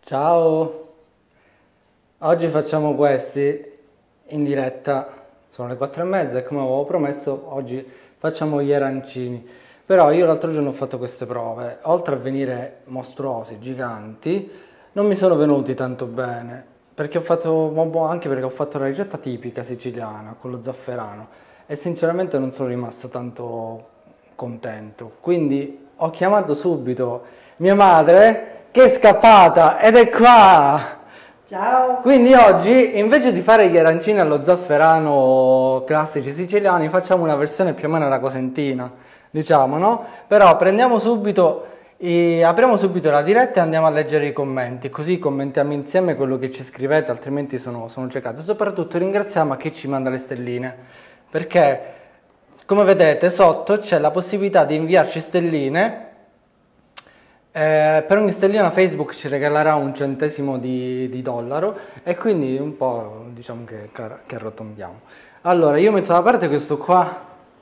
Ciao, oggi facciamo questi in diretta, sono le 4:30 e come avevo promesso oggi facciamo gli arancini. Però io l'altro giorno ho fatto queste prove, oltre a venire mostruosi, giganti, non mi sono venuti tanto bene, perché anche perché ho fatto la ricetta tipica siciliana con lo zafferano e sinceramente non sono rimasto tanto contento. Quindi ho chiamato subito mia madre che è scappata ed è qua! Ciao! Quindi oggi invece di fare gli arancini allo zafferano classici siciliani facciamo una versione più o meno alla cosentina, diciamo, no? Però apriamo subito la diretta e andiamo a leggere i commenti, così commentiamo insieme quello che ci scrivete, altrimenti sono ciecato. E soprattutto ringraziamo a chi ci manda le stelline, perché come vedete sotto c'è la possibilità di inviarci stelline. Per ogni stellina Facebook ci regalerà un centesimo di dollaro e quindi un po' diciamo che arrotondiamo. Allora io metto da parte questo qua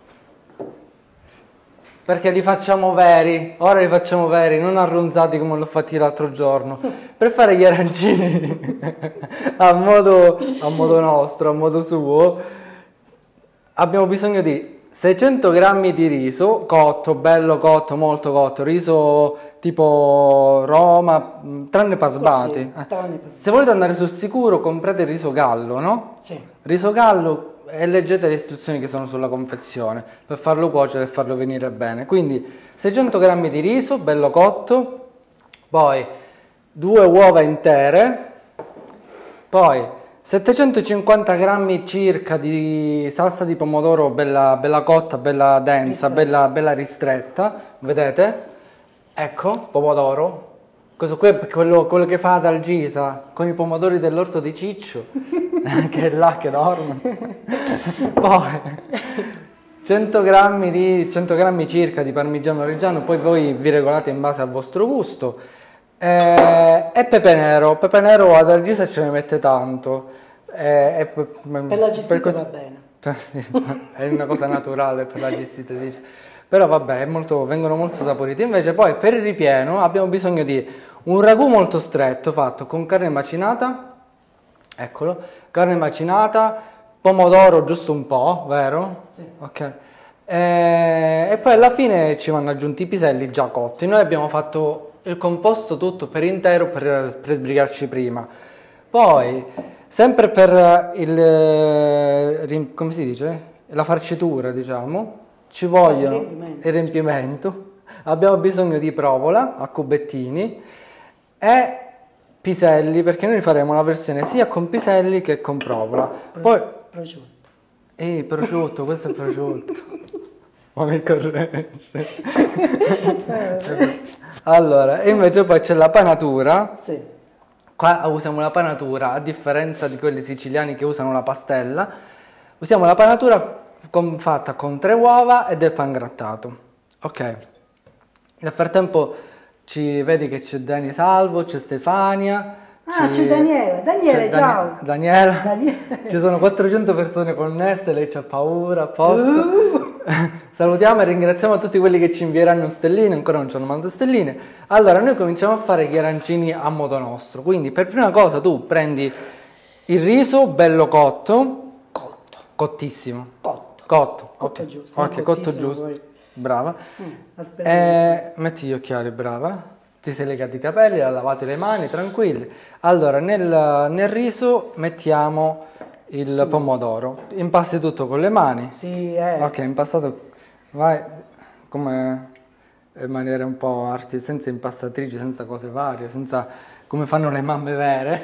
perché li facciamo veri, ora li facciamo veri, non arronzati come l'ho fatti l'altro giorno, per fare gli arancini a modo nostro, a modo suo. Abbiamo bisogno di 600 grammi di riso cotto, bello cotto, molto cotto, riso tipo Roma, tranne basmati. Se volete andare sul sicuro comprate il riso gallo, no? Sì. Riso gallo e leggete le istruzioni che sono sulla confezione per farlo cuocere e farlo venire bene. Quindi 600 grammi di riso, bello cotto, poi 2 uova intere, poi 750 grammi circa di salsa di pomodoro bella cotta, bella densa, bella ristretta, vedete? Ecco, pomodoro. Questo qui è quello che fa ad Algisa, con i pomodori dell'orto di Ciccio, che è là che dorme. Poi 100 grammi circa di parmigiano reggiano, poi voi vi regolate in base al vostro gusto. E pepe nero ad Algisa ce ne mette tanto. Per la gestita va bene. Sì, è una cosa naturale per la gestita, dice. Però vabbè, vengono molto saporiti. Invece poi per il ripieno abbiamo bisogno di un ragù molto stretto fatto con carne macinata, eccolo, carne macinata, pomodoro giusto un po', vero? Sì. Ok. E poi alla fine ci vanno aggiunti i piselli già cotti. Noi abbiamo fatto il composto tutto per intero per sbrigarci prima. Poi, sempre per come si dice? La farcitura, diciamo, ci vogliono il riempimento. Abbiamo bisogno di provola a cubettini e piselli, perché noi faremo la versione sia con piselli che con provola. Poi Prosciutto. prosciutto, questo è prosciutto. Ma mi corregge. Allora, invece poi c'è la panatura. Sì. Qua usiamo la panatura, a differenza di quelli siciliani che usano la pastella, usiamo la panatura fatta con 3 uova e del pangrattato. Ok. Nel frattempo vedi che c'è Dani Salvo, c'è Stefania. C'è Daniele. Daniele, ciao. Daniela. Ci sono 400 persone connesse, lei c'ha paura, a posto. Salutiamo e ringraziamo tutti quelli che ci invieranno stelline, ancora non ci hanno mandato stelline. Allora, noi cominciamo a fare gli arancini a modo nostro. Quindi, per prima cosa tu prendi il riso bello cotto. Cotto. Cottissimo. Cotto Ok, giusto. ok, cotto giusto. Poi. Brava. Aspetta. Metti gli occhiali, brava. Ti sei legati i capelli, lavati le mani, tranquilli. Allora, nel riso mettiamo il pomodoro. Impasti tutto con le mani. Sì, Ok, impastato. Vai come in maniera un po' senza impastatrici, senza cose varie, senza come fanno le mamme vere.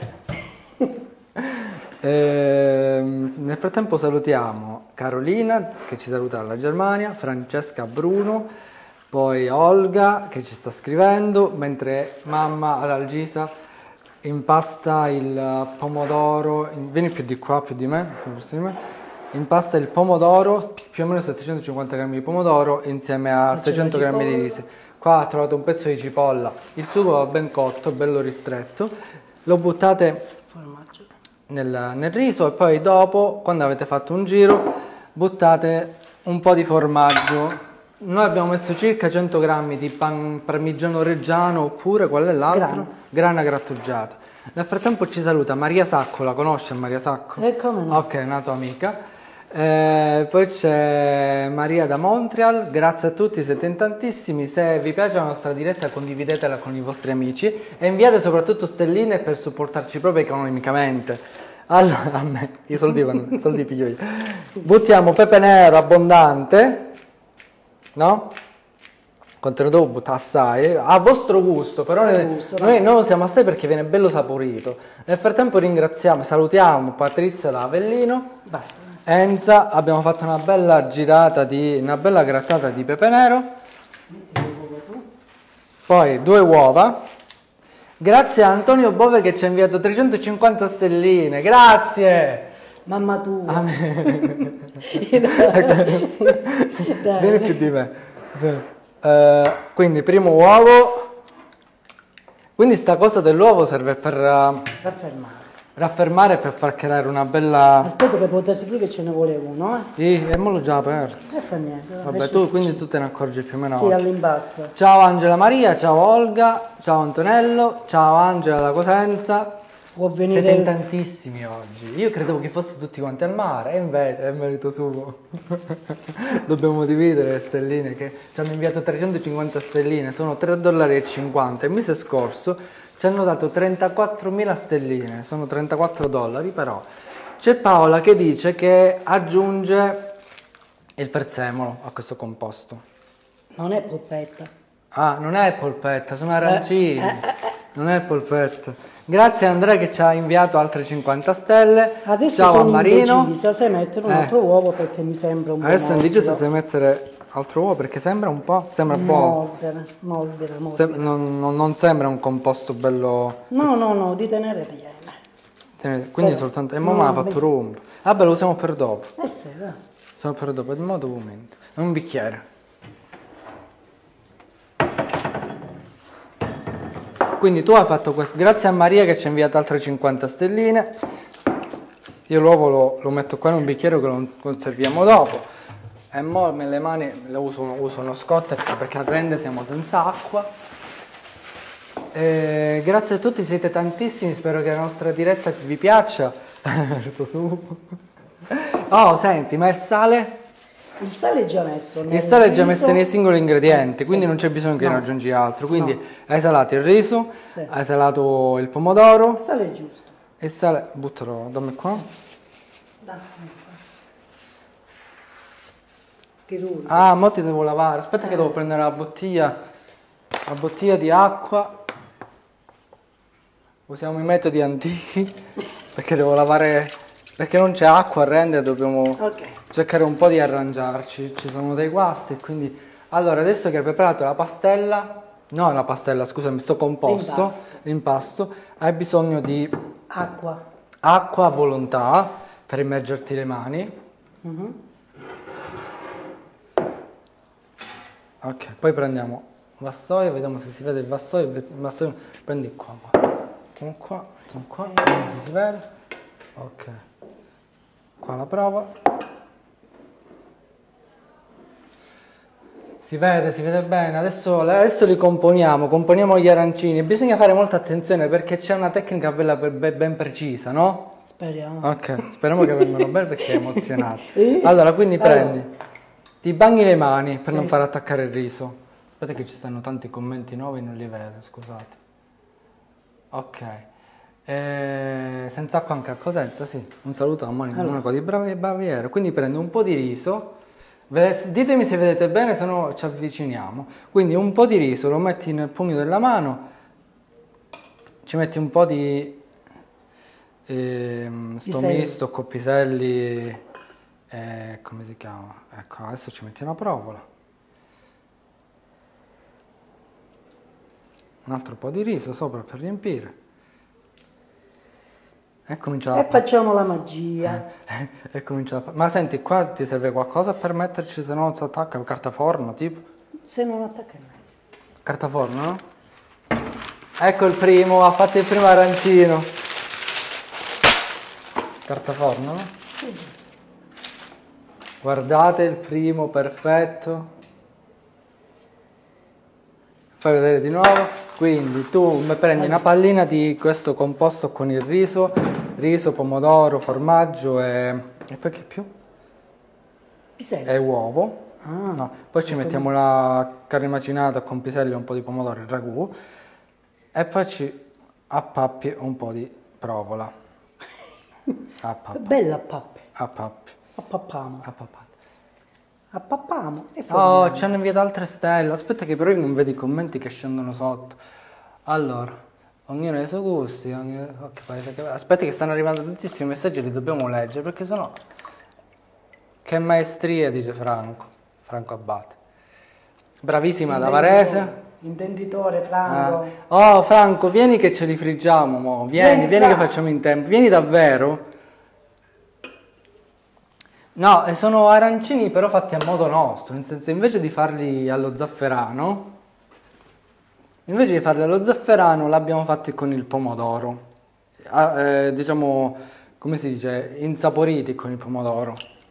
Nel frattempo salutiamo Carolina che ci saluta dalla Germania, Francesca, Bruno, poi Olga che ci sta scrivendo, mentre mamma ad Algisa impasta il pomodoro, vieni più di qua, più di me, impasta il pomodoro, più o meno 750 grammi di pomodoro insieme a 600 grammi di riso. Qua ho trovato un pezzo di cipolla, il sugo va ben cotto, bello ristretto, lo buttate nel riso e poi dopo, quando avete fatto un giro, buttate un po' di formaggio Noi abbiamo messo circa 100 grammi di pan parmigiano reggiano oppure qual è l'altro? Grana grattugiata. Nel frattempo ci saluta Maria Sacco, la conosce Maria Sacco? Come no? Ok, una tua amica. Poi c'è Maria da Montreal, grazie a tutti, siete in tantissimi. Se vi piace la nostra diretta condividetela con i vostri amici e inviate soprattutto stelline per supportarci proprio economicamente. Allora, a me, i soldi vanno, soldi piglio io. Buttiamo pepe nero abbondante, no? Contenuto butta assai, a vostro gusto, però noi non lo usiamo assai perché viene bello saporito. Nel frattempo ringraziamo, salutiamo Patrizia da Avellino. Basta. Enza, abbiamo fatto una bella girata una bella grattata di pepe nero, poi 2 uova, grazie a Antonio Bove che ci ha inviato 350 stelline, grazie! Mamma tua! Vieni più di me. Quindi primo uovo, quindi sta cosa dell'uovo serve per raffermare e per far creare una bella... Aspetta che potessi più che ce ne vuole uno, Sì, e mo l'ho già aperto. Non fa niente. Vabbè, quindi tu te ne accorgi più o meno. Sì, all'imbasto. Ciao Angela Maria, ciao Olga, ciao Antonello, ciao Angela da Cosenza. Può venire... Siete in tantissimi oggi. Io credevo che foste tutti quanti al mare, e invece è merito suo. Dobbiamo dividere le stelline che ci hanno inviato 350 stelline, sono $3,50. Il mese scorso ci hanno dato 34.000 stelline, sono $34 però. C'è Paola che dice che aggiunge il prezzemolo a questo composto. Non è polpetta. Ah, non è polpetta, sono arancini. Non è polpetta. Grazie a Andrea che ci ha inviato altre 50 stelle. Adesso ciao sono a Marino. indecisa se mettere un altro uovo perché mi sembra un po' Adesso è indecisa morbido. se mettere altro uovo perché sembra un po'... Sembra buono. Morbida. Non sembra un composto bello... No, di tenere piene. Quindi soltanto... E mamma ha fatto rumbo. Vabbè, lo usiamo per dopo. Sì, dai. Usiamo per dopo, in modo momento. È un bicchiere. Quindi tu hai fatto questo, grazie a Maria che ci ha inviato altre 50 stelline. Io l'uovo lo metto qua in un bicchiere che lo conserviamo dopo. E mo le mani le uso uno Scottex perché a rende siamo senza acqua. Grazie a tutti, siete tantissimi, spero che la nostra diretta vi piaccia. Oh, senti, ma il sale? Il sale è già messo. Il sale è già messo nei singoli ingredienti, quindi non c'è bisogno che ne aggiungi altro. Quindi hai salato il riso, hai salato il pomodoro. Il sale è giusto. Il sale, buttalo, dammi qua. Ah, mo ti devo lavare. Aspetta che devo prendere la bottiglia di acqua. Usiamo i metodi antichi perché devo lavare, perché non c'è acqua a rendere, dobbiamo cercare un po' di arrangiarci. Ci sono dei guasti, quindi allora adesso che hai preparato la pastella, no la pastella, scusami, sto composto, l'impasto, hai bisogno di acqua a volontà per immergerti le mani. Ok, poi prendiamo un vassoio, vediamo se si vede il vassoio, prendi qua, mettiamo qua, vediamo se si vede. Ok, qua la prova. Si vede bene. Adesso li componiamo gli arancini. Bisogna fare molta attenzione perché c'è una tecnica bella ben precisa, no? Speriamo. Ok, speriamo che vengano bene perché è emozionato. Allora, quindi ti bagni le mani per non far attaccare il riso. Aspetta che ci stanno tanti commenti nuovi, non li vedo, scusate. Ok. Senza acqua anche a Cosenza, sì. Un saluto a Monaco di Baviera. Quindi prendo un po' di riso. Ditemi se vedete bene, se no ci avviciniamo. Quindi un po' di riso lo metti nel pugno della mano, ci metti un po' di sto misto, coppiselli, come si chiama? Ecco, adesso ci metti una provola, un altro po' di riso sopra per riempire. E facciamo la magia. Ma senti, qua ti serve qualcosa per metterci, se no non si attacca? Carta forno, tipo? Se non attacca mai. Carta forno, no? Ecco il primo, ha fatto il primo arancino. Carta forno, no? Sì. Guardate il primo, perfetto. Fai vedere di nuovo. Quindi tu prendi una pallina di questo composto con il riso, pomodoro, formaggio e poi che più? Pisello. E uovo. Ah, No, poi ci mettiamo la carne macinata con piselli e un po' di pomodoro, il ragù, e poi ci appappi un po' di provola. Bella a pappe. Appappi. Appappamo. Appappati. Appappamo e Oh, forniamo. ci hanno inviato altre stelle. Aspetta che però io non vedo i commenti che scendono sotto. Allora, ognuno ha i suoi gusti. Aspetta che stanno arrivando tantissimi messaggi, li dobbiamo leggere perché sennò... Che maestria, dice Franco. Franco Abate. Bravissima da Varese. Intenditore, Franco. Oh Franco, vieni che ce li friggiamo, mo. Vieni che Franco. facciamo in tempo. Vieni davvero? No, sono arancini però fatti a modo nostro, nel senso invece di farli allo zafferano, l'abbiamo fatti con il pomodoro. Diciamo, come si dice, insaporiti con il pomodoro.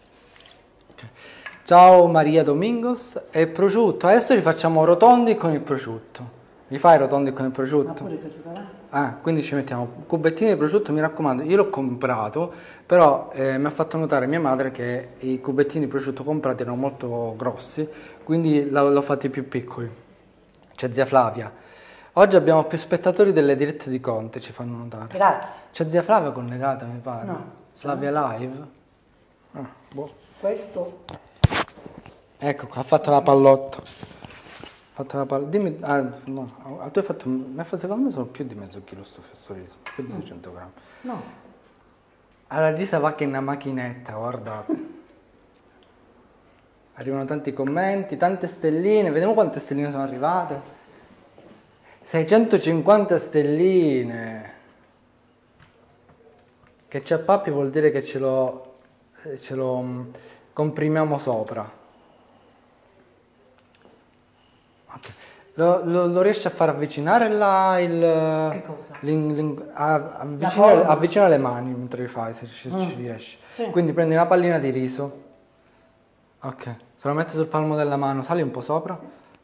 Ciao Maria Domingos e prosciutto. Adesso li facciamo rotondi con il prosciutto. Li fai rotondi con il prosciutto? Pure per preparare. Quindi ci mettiamo cubettini di prosciutto, mi raccomando, io l'ho comprato, però mi ha fatto notare mia madre che i cubettini di prosciutto comprati erano molto grossi, quindi l'ho fatti più piccoli. C'è zia Flavia. Oggi abbiamo più spettatori delle dirette di Conte, ci fanno notare. Grazie. C'è zia Flavia collegata, mi pare. No. Flavia Live. Boh. Questo Ecco qua, ha fatto la pallotta. Dimmi, no, tu hai fatto, secondo me sono più di mezzo chilo sto fessorismo, più di 600 grammi. no. Alla Gisa va che è una macchinetta, guardate. Arrivano tanti commenti, tante stelline, vediamo quante stelline sono arrivate. 650 stelline. Che c'è Pappi vuol dire che ce lo comprimiamo sopra. Ok. Lo riesci a far avvicinare Che cosa? avvicina le mani mentre li fai, se ci riesci. Sì. Quindi prendi una pallina di riso. Ok, se lo metti sul palmo della mano, sali un po' sopra.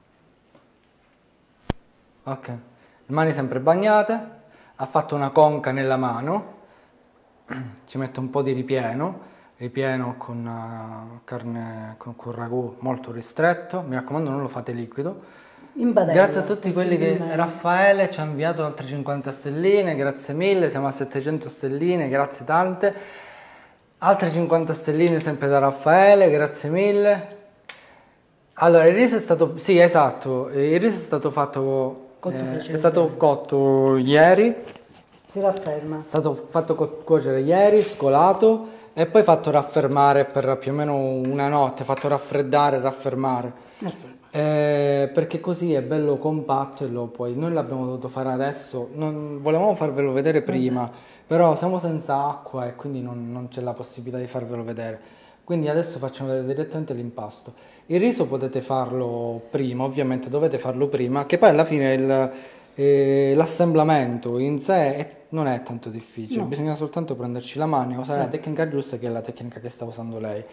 Ok, le mani sempre bagnate. Ha fatto una conca nella mano. Ci metto un po' di ripieno con carne, con ragù molto ristretto. Mi raccomando, non lo fate liquido. In padella. Grazie a tutti quelli che Raffaele ci ha inviato altre 50 stelline, grazie mille, siamo a 700 stelline, grazie tante. Altre 50 stelline sempre da Raffaele, grazie mille. Allora, il riso è stato, sì, esatto, il riso è stato fatto, è stato cotto ieri, Si rafferma. è stato fatto cuocere ieri, scolato e poi fatto raffermare per più o meno una notte, fatto raffreddare, raffermare. Perché così è bello compatto e lo puoi. Noi l'abbiamo dovuto fare adesso, volevamo farvelo vedere prima, però siamo senza acqua e quindi non c'è la possibilità di farvelo vedere. Quindi adesso facciamo vedere direttamente l'impasto. Il riso potete farlo prima, ovviamente dovete farlo prima, che poi alla fine l'assemblamento in sé non è tanto difficile, bisogna soltanto prenderci la mano e usare la tecnica giusta, che è la tecnica che sta usando lei.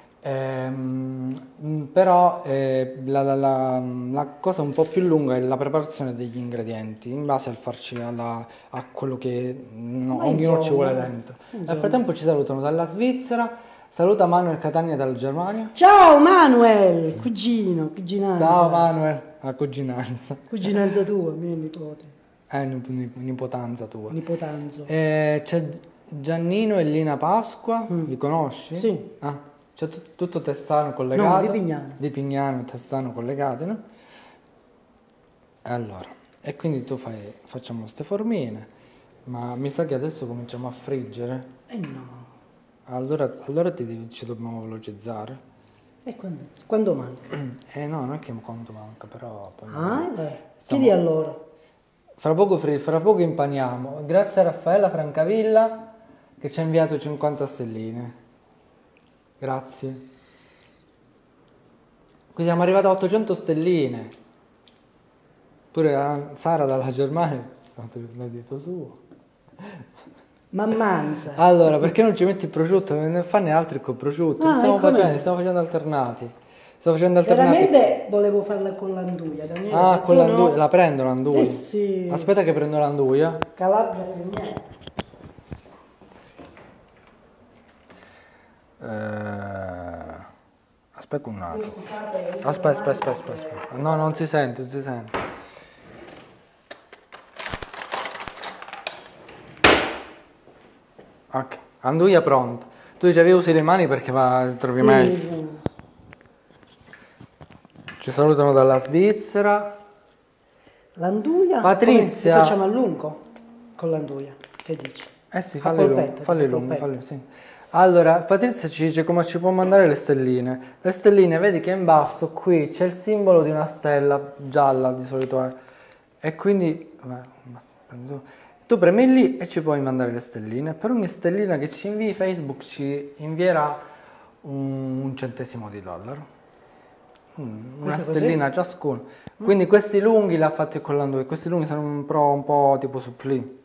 Però la cosa un po' più lunga è la preparazione degli ingredienti in base al farci a quello che ognuno ci vuole dentro. Nel frattempo ci salutano dalla Svizzera, saluta Manuel Catania dalla Germania. Ciao Manuel, cuginanza. Ciao Manuel, la cuginanza. Cuginanza tua, mio nipote. Nipotanza tua. Nipotanzo. C'è Giannino e Lina Pasqua, li conosci? Sì. C'è tutto Tessano collegato. No, di Pignano. Di Pignano e Tessano collegati, no? Allora, e quindi facciamo queste formine, ma mi sa che adesso cominciamo a friggere. No. Allora ci dobbiamo velocizzare. E quando manca? No, non è che quanto manca, però... Poi Chiedi a loro. Fra poco impaniamo. Grazie a Raffaella Francavilla che ci ha inviato 50 stelline. Grazie. Qui siamo arrivati a 800 stelline. Pure Sara dalla Germania è stato il merito suo. Mammanza. Allora, perché non ci metti il prosciutto? Non ne fanno altri col prosciutto. Stiamo facendo alternati. Sto facendo alternativi. Veramente volevo farla con l'anduia, Daniele. Ah, perché con io l'anduia. no. La prendo l'anduia? Sì. Aspetta che prendo l'anduia. Calabria per me. Aspetta un attimo. Scusate, Aspetta. No, non si sente, non si sente. Ok, anduia pronta. Tu dicevi usi le mani perché trovi meglio. sì. Ci salutano dalla Svizzera. L'anduia. Patrizia. Come facciamo a lungo con l'anduia? Che dici? Eh sì, A falli polpetta, lunghi, polpetta. sì. Allora, Patrizia ci dice come ci può mandare le stelline. Le stelline, vedi che in basso qui c'è il simbolo di una stella gialla di solito è. E quindi tu premi lì e ci puoi mandare le stelline. Per ogni stellina che ci invii, Facebook ci invierà un centesimo di dollaro. Una Questo stellina ciascuno. Quindi questi lunghi li ha fatti con l'anduia. Questi lunghi sono un po' tipo supplì.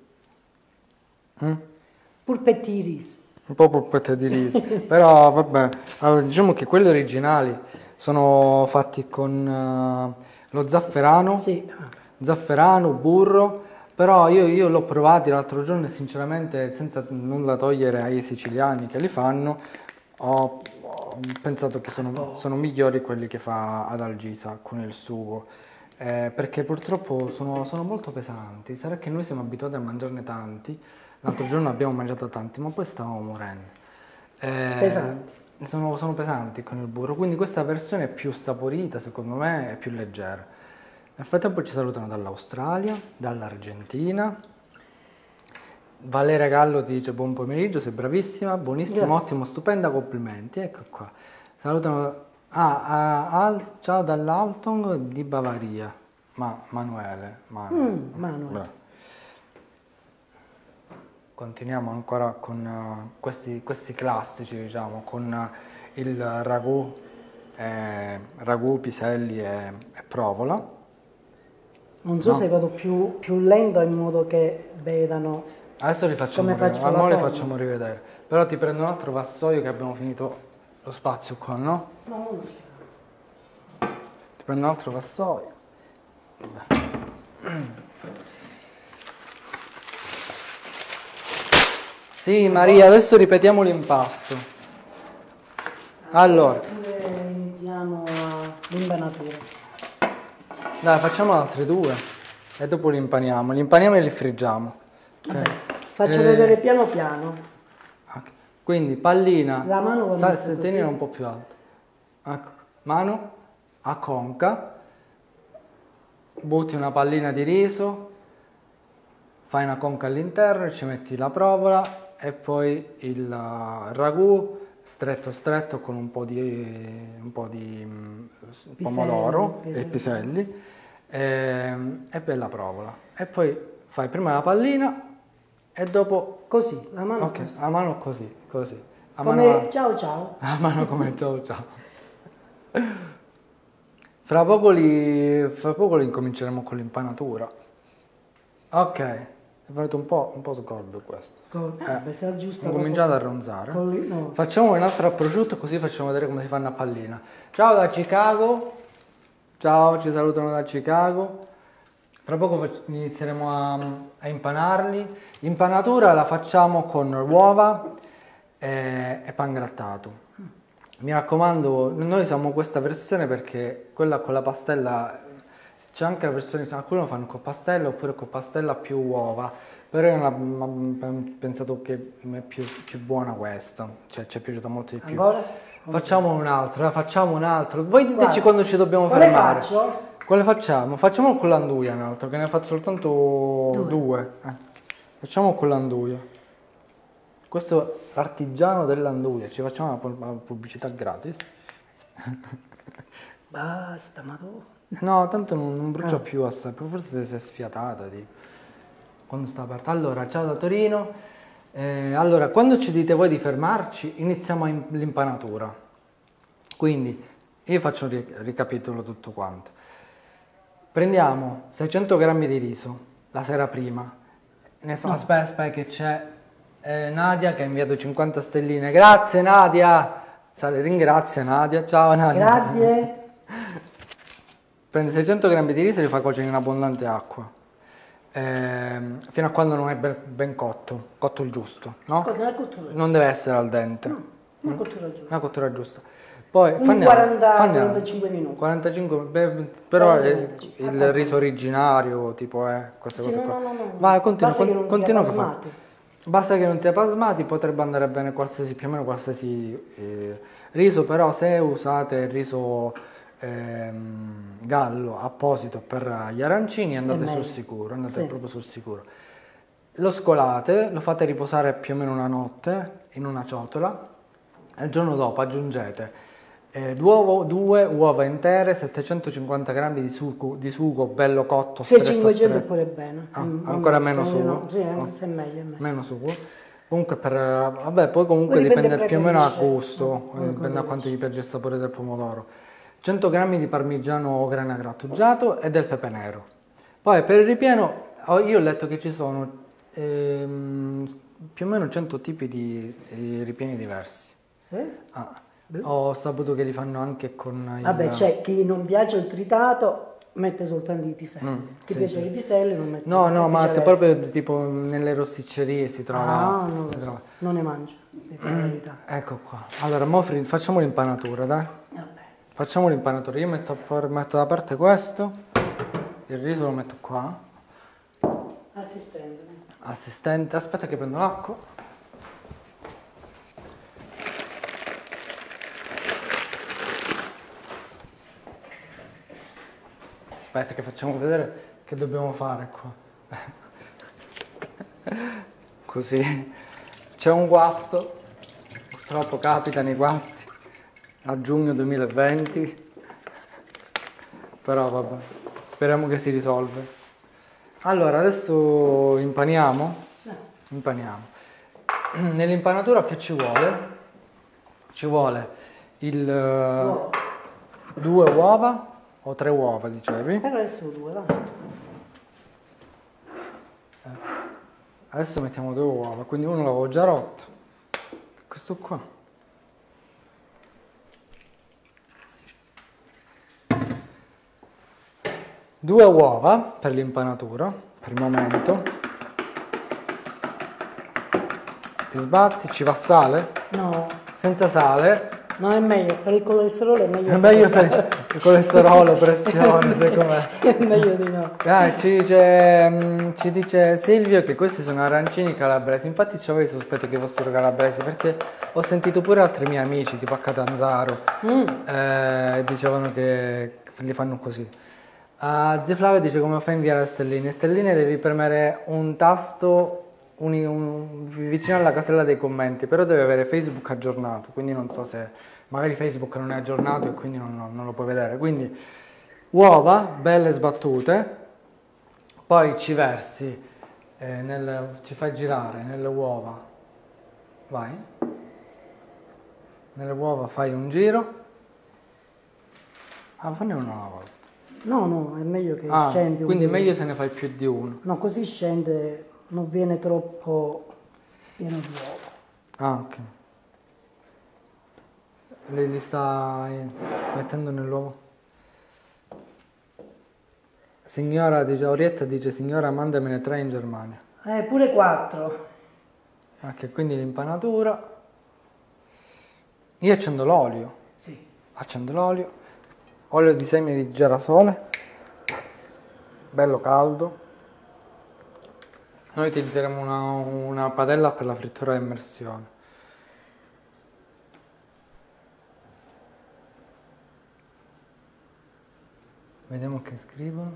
Polpetti di riso. Un po' polpette di riso. Però vabbè, allora, diciamo che quelli originali sono fatti con lo zafferano, Sì. zafferano, burro, però io l'ho provati l'altro giorno e sinceramente, senza nulla togliere ai siciliani che li fanno, ho pensato che sono migliori quelli che fa ad Algisa con il sugo. Perché purtroppo sono molto pesanti. Sarà che noi siamo abituati a mangiarne tanti. L'altro giorno abbiamo mangiato tanti, ma poi stavamo morendo. Pesanti. Sono pesanti con il burro, quindi questa versione è più saporita, secondo me, è più leggera. Nel frattempo ci salutano dall'Australia, dall'Argentina. Valeria Gallo ti dice buon pomeriggio, sei bravissima, buonissimo, Grazie. ottimo, stupenda, complimenti. Ecco qua. Salutano. Ciao dall'Alton di Bavaria. Manuele. Manuel. Bravo. Continuiamo ancora con questi classici, diciamo, con il ragù, piselli e provola. Non so se vado più lento in modo che vedano. Adesso li facciamo Come faccio la mo li forma? facciamo rivedere. Però ti prendo un altro vassoio che abbiamo finito lo spazio qua, no? No, Ti prendo un altro vassoio. Sì, Maria, adesso ripetiamo l'impasto. Allora, iniziamo l'imbanatura. dai, facciamo altre due e dopo li impaniamo. Li impaniamo e li friggiamo. Ok. Faccio vedere piano piano. Ok. Quindi pallina, La mano va messa così. tenila un po' più alta. Ecco. Mano a conca, butti una pallina di riso, fai una conca all'interno, ci metti la provola e poi il ragù stretto con un po' di pomodoro e piselli e poi la provola. E poi fai prima la pallina e dopo Così, la mano ok, così. a mano così. A Come mano, ciao ciao. a mano come ciao. Fra poco li incominceremo con l'impanatura. Ok, è venuto un po' scordo questo. Beh, sarà giusto. Ho cominciato a ronzare. No. Facciamo un altro a prosciutto così facciamo vedere come si fa una pallina. Ciao da Chicago. Ciao, ci salutano da Chicago. Fra poco inizieremo a impanarli. L'impanatura la facciamo con uova e pan grattato. Mi raccomando, noi usiamo questa versione perché quella con la pastella, c'è anche la versione, alcuni lo fanno con pastella oppure con pastella più uova, però io non ho pensato che è più buona questa, cioè ci è piaciuta molto di più. Ancora? Facciamo un altro. Voi diteci Guarda, quando ci dobbiamo quale fermare. faccio? Quale facciamo? Facciamo con l'anduia un altro, che ne ho fatto soltanto due. Facciamo con l'anduia. Questo è l'artigiano dell'anduia, ci facciamo una pubblicità gratis. Basta, ma tu. No, tanto non brucia più assai, forse si è sfiatata quando sta aperta. Allora, ciao da Torino. Allora, quando ci dite voi di fermarci, iniziamo l'impanatura. Quindi, io faccio un ricapitolo tutto quanto. Prendiamo 600 grammi di riso la sera prima. Aspetta che c'è Nadia che ha inviato 50 stelline. Grazie Nadia! Sale, ringrazia Nadia. Ciao Nadia. Grazie. Prende 600 grammi di riso e li fa cuocere in abbondante acqua. Fino a quando non è ben cotto il giusto, no? Non deve essere al dente. No, una cottura giusta. Una cottura giusta. Poi Un 45 minuti. 45, però è 45. il riso originario, tipo queste cose qua. No. Vai, continua a fare. basmati. Basta che non sia basmati, potrebbe andare bene più o meno qualsiasi riso, però se usate il riso gallo apposito per gli arancini andate sul sicuro, proprio sul sicuro. Lo scolate, lo fate riposare più o meno una notte in una ciotola e il giorno dopo aggiungete 2 uova intere, 750 grammi di sugo bello cotto, Se 500 è pure bene. Ancora meno sugo? Sì, se è meglio. Meno sugo? Comunque poi comunque dipende più o meno a gusto, dipende da quanto gli piace il sapore del pomodoro. 100 grammi di parmigiano grana grattugiato e del pepe nero. Poi per il ripieno, io ho letto che ci sono più o meno 100 tipi di ripieni diversi. Sì? Ho saputo che li fanno anche con Vabbè, c'è chi non piace il tritato mette soltanto i piselli. Chi piace i piselli non mette No, ma proprio tipo nelle rosticcerie si trova. Non ne mangio, di verità. Ecco qua. Allora, facciamo l'impanatura, dai. Vabbè. Facciamo l'impanatura. Io metto da parte questo, il riso lo metto qua. Assistente, aspetta che prendo l'acqua. Aspetta che facciamo vedere che dobbiamo fare qua. Così. C'è un guasto, purtroppo capitano i guasti a giugno 2020, però vabbè, speriamo che si risolve. Allora, adesso impaniamo? Sì. Impaniamo. Nell'impanatura che ci vuole? Ci vuole 2 uova. O 3 uova, dicevi? Adesso 2, va. Adesso mettiamo 2 uova, quindi uno l'avevo già rotto. Questo qua. Due uova per l'impanatura, per il momento. Ti sbatti, ci va sale? No. Senza sale? No, è meglio, per il colesterolo è meglio. È meglio per il colesterolo, pressione, sai com'è? È meglio di no. Ci dice Silvio che questi sono arancini calabresi, infatti c'avevo il sospetto che fossero calabresi perché ho sentito pure altri miei amici tipo a Catanzaro dicevano che li fanno così. Zia Flavia dice come fai a inviare le stelline? Le stelline devi premere un tasto vicino alla casella dei commenti, però deve avere Facebook aggiornato, quindi non so se magari Facebook non è aggiornato e quindi non lo puoi vedere. Quindi uova belle sbattute, poi ci versi, ci fai girare nelle uova, vai, nelle uova fai un giro, fanne una alla volta. No, è meglio che scendi. Quindi meglio se ne fai più di uno. No, così scende, non viene troppo pieno di uovo. Ok. Lei li sta mettendo nell'uovo. Signora, dice Orietta, dice signora mandamene 3 in Germania. Pure 4. Ok, quindi l'impanatura. Io accendo l'olio. Sì. Accendo l'olio. Olio di semi di girasole. Bello caldo. Noi utilizzeremo una padella per la frittura a immersione. Vediamo che scrivono.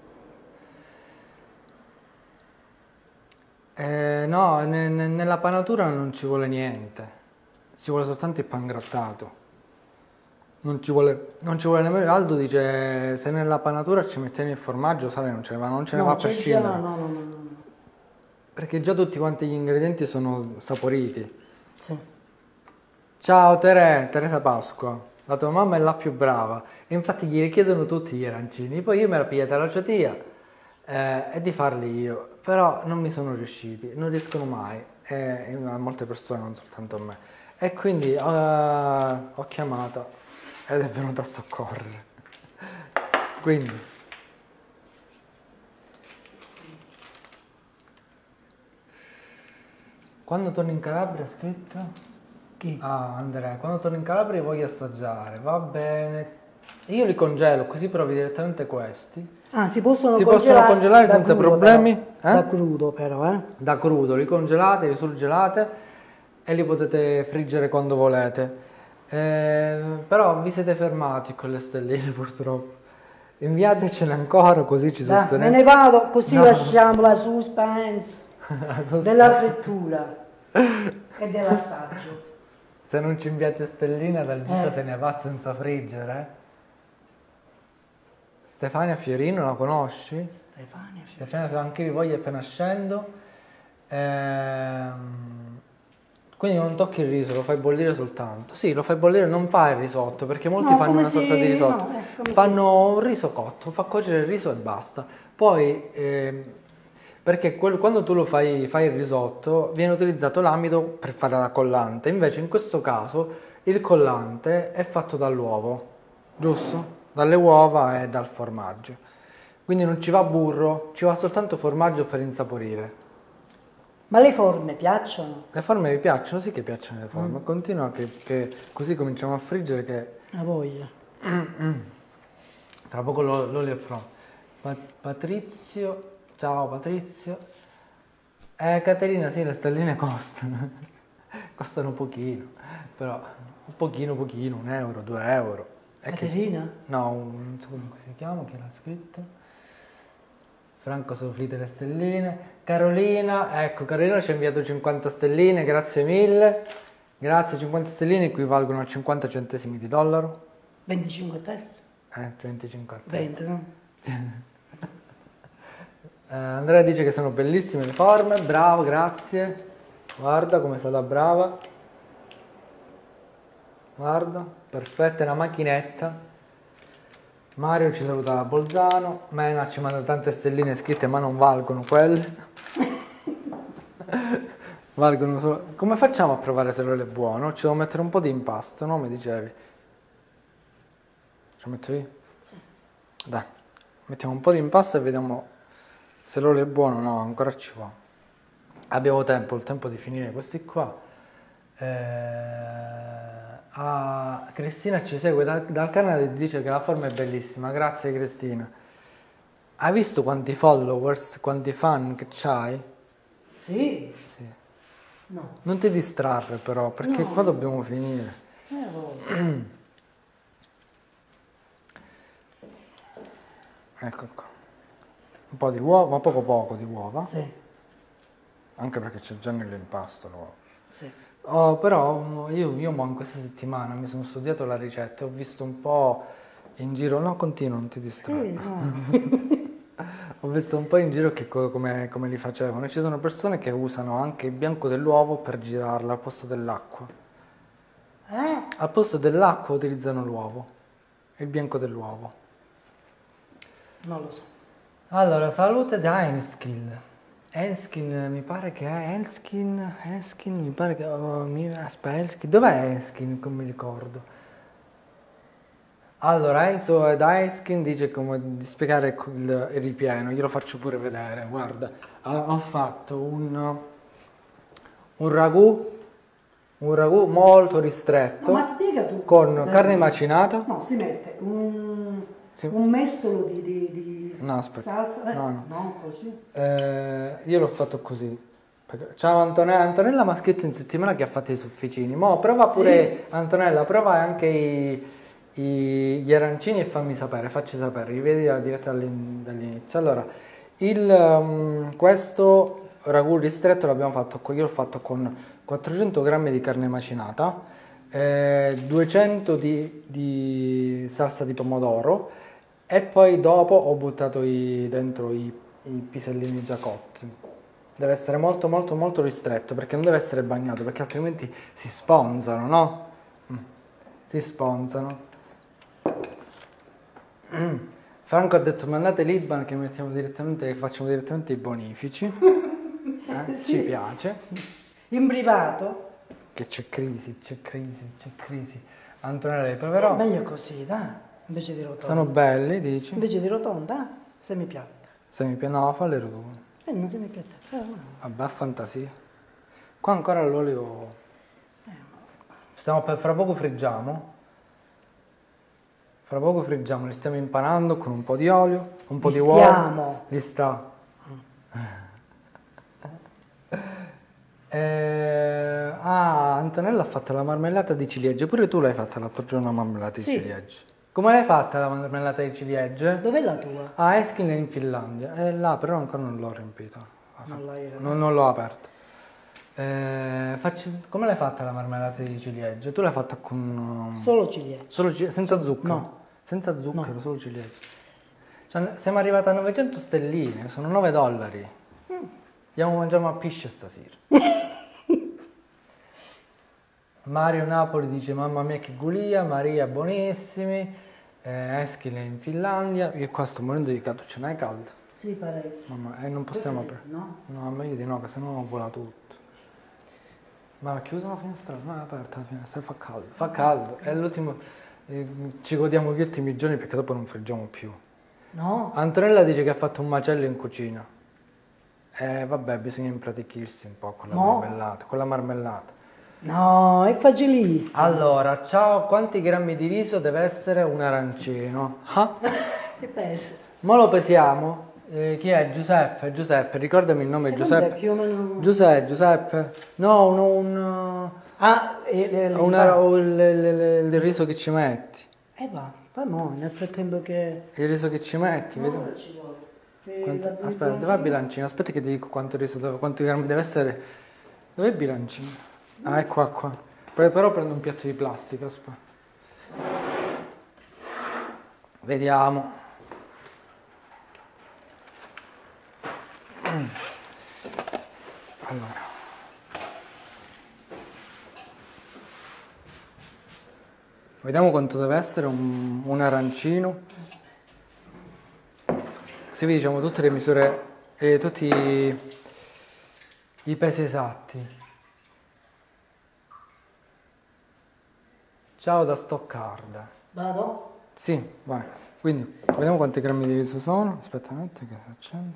No, nella panatura non ci vuole niente. Ci vuole soltanto il pangrattato. Non ci vuole nemmeno. Aldo dice se nella panatura ci mettiamo il formaggio, sale non ce ne va, non ce ne va a prescindere. No. Perché già tutti quanti gli ingredienti sono saporiti. Sì. Ciao Teresa Pasqua. La tua mamma è la più brava. E infatti gli richiedono tutti gli arancini. Poi io mi ero pigliata la ciotia e di farli io. Però non mi sono riusciti, non riescono mai. A molte persone, non soltanto a me. E quindi ho chiamato ed è venuta a soccorrere. Quindi quando torno in Calabria ha scritto? Chi? Ah, Andrea, quando torno in Calabria voglio assaggiare, va bene. Io li congelo, così provi direttamente questi. Ah, si possono congelare da senza crudo, problemi? però. Da crudo però, Da crudo, li congelate, li surgelate e li potete friggere quando volete. Però vi siete fermati con le stelline purtroppo. Inviatecene ancora così ci Me sostenete. ne vado, così No. lasciamo la suspense della frittura e dell'assaggio. Se non ci inviate stelline dal Gisa se ne va senza friggere. Stefania Fiorino, la conosci? Stefania, anche voi appena scendo. Quindi non tocchi il riso, lo fai bollire soltanto. Sì, lo fai bollire, non fai il risotto, perché molti No, fanno come una sorta di risotto. no, come Fanno un riso cotto, fa cuocere il riso e basta. Poi, perché quando tu lo fai il risotto, viene utilizzato l'amido per fare la collante. Invece in questo caso il collante è fatto dall'uovo, giusto? Dalle uova e dal formaggio. Quindi non ci va burro, ci va soltanto formaggio per insaporire. Ma le forme piacciono? Le forme vi piacciono? Sì che piacciono le forme. Continua che così cominciamo a friggere che A voglia. tra poco l'olio è pronto. Patrizio, ciao Patrizio. Caterina, sì, le stelline costano. Costano un pochino, però un pochino, 1 euro, 2 euro. Caterina? No, non so come si chiama, chi l'ha scritto. Franco Soffrite le stelline. Carolina, ecco, Carolina ci ha inviato 50 stelline, grazie mille. Grazie, 50 stelline equivalgono a 50 centesimi di dollaro. 25 teste? 25 20, no? Andrea dice che sono bellissime le forme, bravo, grazie. Guarda come è stata brava. Guarda, perfetta, è una macchinetta. Mario ci saluta da Bolzano. Mena ci manda tante stelline scritte ma non valgono quelle. Valgono solo... Come facciamo a provare se l'olio è buono? Ci devo mettere un po' di impasto, no? Mi dicevi. Ce lo metto io? Sì. Dai, mettiamo un po' di impasto e vediamo se l'olio è buono. No, ancora ci va. Abbiamo tempo, il tempo di finire questi qua. Cristina ci segue dal canale e dice che la forma è bellissima. Grazie Cristina. Hai visto quanti followers, quanti fan che c'hai? Sì? Sì. No. Non ti distrarre però, perché No. qua dobbiamo finire. Ecco qua. Un po' di uova, ma poco di uova. Sì. Anche perché c'è già nell'impasto l'uovo. Sì. Però io in questa settimana mi sono studiato la ricetta e ho visto un po' in giro, no continua, non ti distrarre. Sì, no. Ho visto un po' in giro come li facevano e ci sono persone che usano anche il bianco dell'uovo per girarla al posto dell'acqua. Al posto dell'acqua utilizzano l'uovo, il bianco dell'uovo. Non lo so. Allora, salute da Enskin. Enskin, mi pare che è Enskin, mi pare che... aspetta, Enskin, dov'è Enskin? Non mi ricordo. Allora, Enzo da Enskin dice come di spiegare il ripieno, glielo faccio pure vedere, guarda. Ho fatto un ragù molto ristretto, No, ma spiega tu. con carne macinata. No, si mette un Sì. mestolo di No, aspetta. salsa. No. Così. Io l'ho fatto così. Ciao Antonella mi ha scritto in settimana che ha fatto i sofficini. Mo prova pure, Antonella, prova anche gli arancini e fammi sapere, facci sapere, rivedi la diretta dall'inizio. Allora, questo ragù ristretto l'abbiamo fatto, io l'ho fatto con 400 grammi di carne macinata, 200 di salsa di pomodoro e poi dopo ho buttato dentro i pisellini già cotti. Deve essere molto molto molto ristretto perché non deve essere bagnato perché altrimenti si sponzano, no? Si sponzano. Franco ha detto mandate l'Iban che facciamo direttamente i bonifici. Sì. Ci piace. In privato? che c'è crisi, c'è crisi, c'è crisi. Antonella, li proverò. Meglio così, dai, invece di rotonda. Sono belli, dici? Invece di rotonda, semipiatta. Se mi piace, no, falli rotondi. Non semipiatta. Vabbè, fantasia. Qua ancora l'olio. Stiamo fra poco friggiamo. Fra poco friggiamo, li stiamo impanando con un po' di olio, un po' di uovo. Li sta. Antonella ha fatto la marmellata di ciliegie. Pure tu l'hai fatta l'altro giorno la marmellata di ciliegie. Come l'hai fatta la marmellata di ciliegie? Dov'è la tua? A Eskilstuna in Finlandia. Là però ancora non l'ho riempito. Non l'ho aperto. Come l'hai fatta la marmellata di ciliegie? Tu l'hai fatta con... Solo ciliegie. Senza zucchero? No. Senza zucchero, solo ciliegie. Cioè, siamo arrivati a 900 stelline, sono $9. Andiamo a mangiare a pisce stasera. Mario Napoli dice mamma mia che gulia, Maria buonissimi, Eskil in Finlandia, io qua sto morendo di caldo, ce n'hai caldo? Sì, parecchio. Mamma, non possiamo aprire. No? No, meglio di no, che sennò vola tutto. Ma chiuso la finestra? No, è aperta la finestra, fa caldo. Fa caldo, è l'ultimo, ci godiamo gli ultimi giorni perché dopo non friggiamo più. No? Antonella dice che ha fatto un macello in cucina. Vabbè, bisogna impratichirsi un po' con la marmellata. No, è facilissimo. Allora, ciao, quanti grammi di riso deve essere un arancino? Ah? Che pesa? Ma lo pesiamo? Chi è? Giuseppe, Giuseppe, ricordami il nome Giuseppe. Più o meno... Giuseppe. No, il riso che ci metti. Va mo, nel frattempo che... Il riso che ci metti, vedi? Ci vuole. Aspetta, va il bilancino, aspetta che ti dico quanti grammi deve essere. Dov'è il bilancino? Ah, è qua. Però prendo un piatto di plastica, aspetta. Vediamo. Allora. Vediamo quanto deve essere un arancino. Così vi diciamo tutte le misure e tutti i pesi esatti. Ciao da Stoccarda. Vado? Sì, vai. Quindi, vediamo quanti grammi di riso sono. Aspetta un attimo che si accende.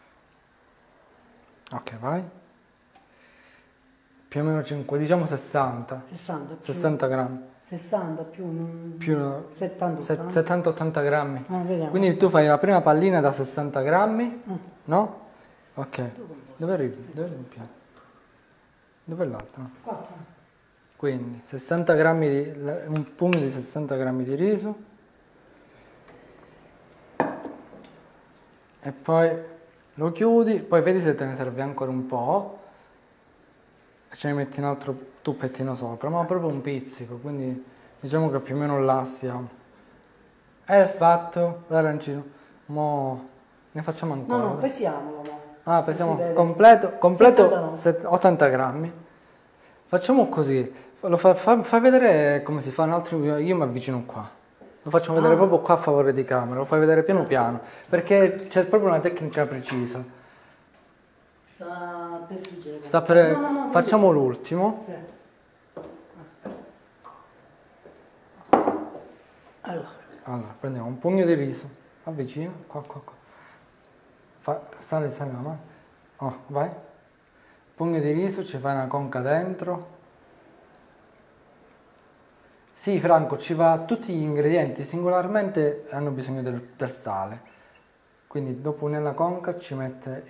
Ok, vai. Più o meno 5, diciamo 60. 60 grammi. 60 più 70-80 grammi. Vediamo. Quindi tu fai la prima pallina da 60 grammi, no? Ok. Dove arrivi? Dove riempiamo? Dov'è l'altro? Qua. Quindi 60 grammi un pugno di 60 grammi di riso e poi lo chiudi, poi vedi se te ne serve ancora un po' e ce ne metti un altro tuppettino sopra, ma proprio un pizzico, quindi diciamo che più o meno là siamo. È fatto l'arancino, mo ne facciamo ancora. No, pesiamolo. Pesiamo completo 80 grammi. Facciamo così. Fai vedere come si fa un altro. Io mi avvicino qua. Lo facciamo vedere proprio qua a favore di camera. Lo fai vedere piano piano. Perché c'è proprio una tecnica precisa. Sta per friggere. Facciamo l'ultimo. Sì. Aspetta. Allora, prendiamo un pugno di riso. Avvicina. Qua. Sale la mano. Vai. Pugno di riso, ci fai una conca dentro. Sì, Franco, ci va tutti gli ingredienti singolarmente hanno bisogno del sale. Quindi dopo nella conca ci mette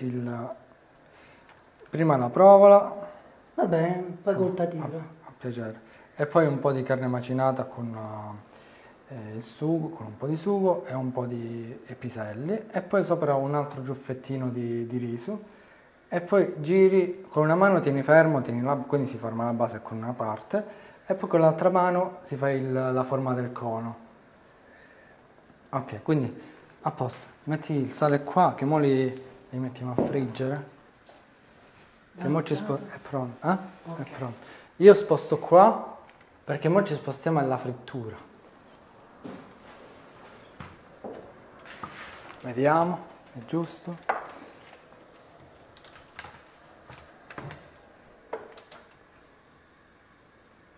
prima la provola. Vabbè, facoltativa. A piacere. E poi un po' di carne macinata con il sugo, con un po' di sugo e un po' di piselli. E poi sopra un altro ciuffettino di riso. E poi giri, con una mano tieni fermo, quindi si forma la base con una parte, e poi con l'altra mano si fa la forma del cono. Ok, quindi a posto. Metti il sale qua, che mo li mettiamo a friggere. Che mo è pronto. Okay. È pronto. Io sposto qua, perché mo ci spostiamo alla frittura. Vediamo, è giusto.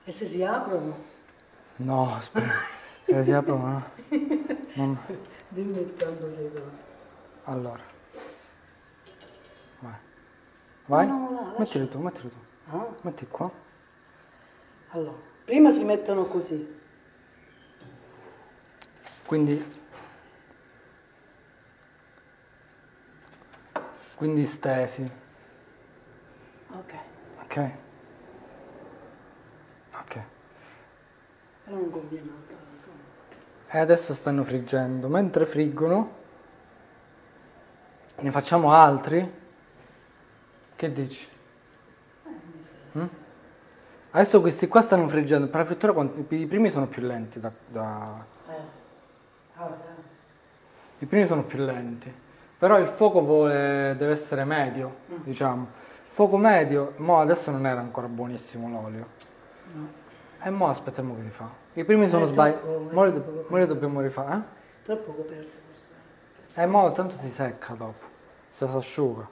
E se si aprono? No, aspetta. Se si aprono, no? Non... Dimmi quando sei pronto. Allora. Vai. Vai? No, no, mettili tu, mettili tu. Ah? Metti qua. Allora, prima si mettono così. Quindi stesi. Ok. Ok. Ok. Però non conviene alzare. E adesso stanno friggendo. Mentre friggono, ne facciamo altri? Che dici? Mm? Adesso questi qua stanno friggendo. Per la frittura i primi sono più lenti I primi sono più lenti. Però il fuoco deve essere medio, diciamo. Fuoco medio, mo adesso non era ancora buonissimo l'olio. No. E mo aspettiamo che si fa. I primi sono sbagliati. Mo li dobbiamo rifare, Troppo coperto forse. mo tanto si secca dopo. Si asciuga.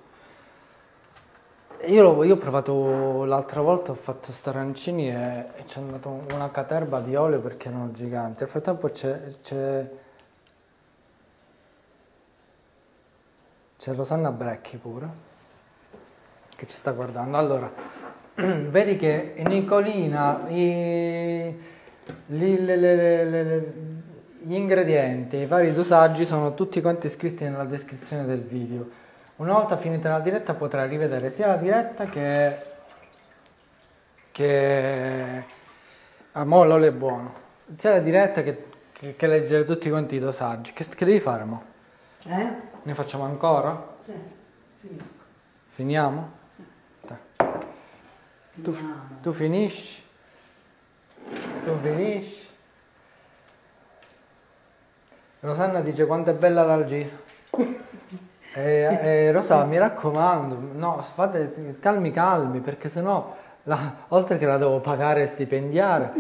Io ho provato l'altra volta, ho fatto sti arancini e c'è andata una caterva di olio perché erano giganti. Nel frattempo c'è Rosanna Brecchi pure, che ci sta guardando. Allora, vedi che Nicolina, gli ingredienti, i vari dosaggi sono tutti quanti scritti nella descrizione del video. Una volta finita la diretta potrai rivedere sia la diretta che... Ah, mo l'olio è buono. Sia la diretta che leggere tutti quanti i dosaggi. Che devi fare mo? Ne facciamo ancora? Sì, finisco. Finiamo? Tu finisci? Tu finisci? Rosanna dice quanto è bella l'Algisa. Rosa, mi raccomando, no, fate calmi, perché sennò oltre che la devo pagare e stipendiare,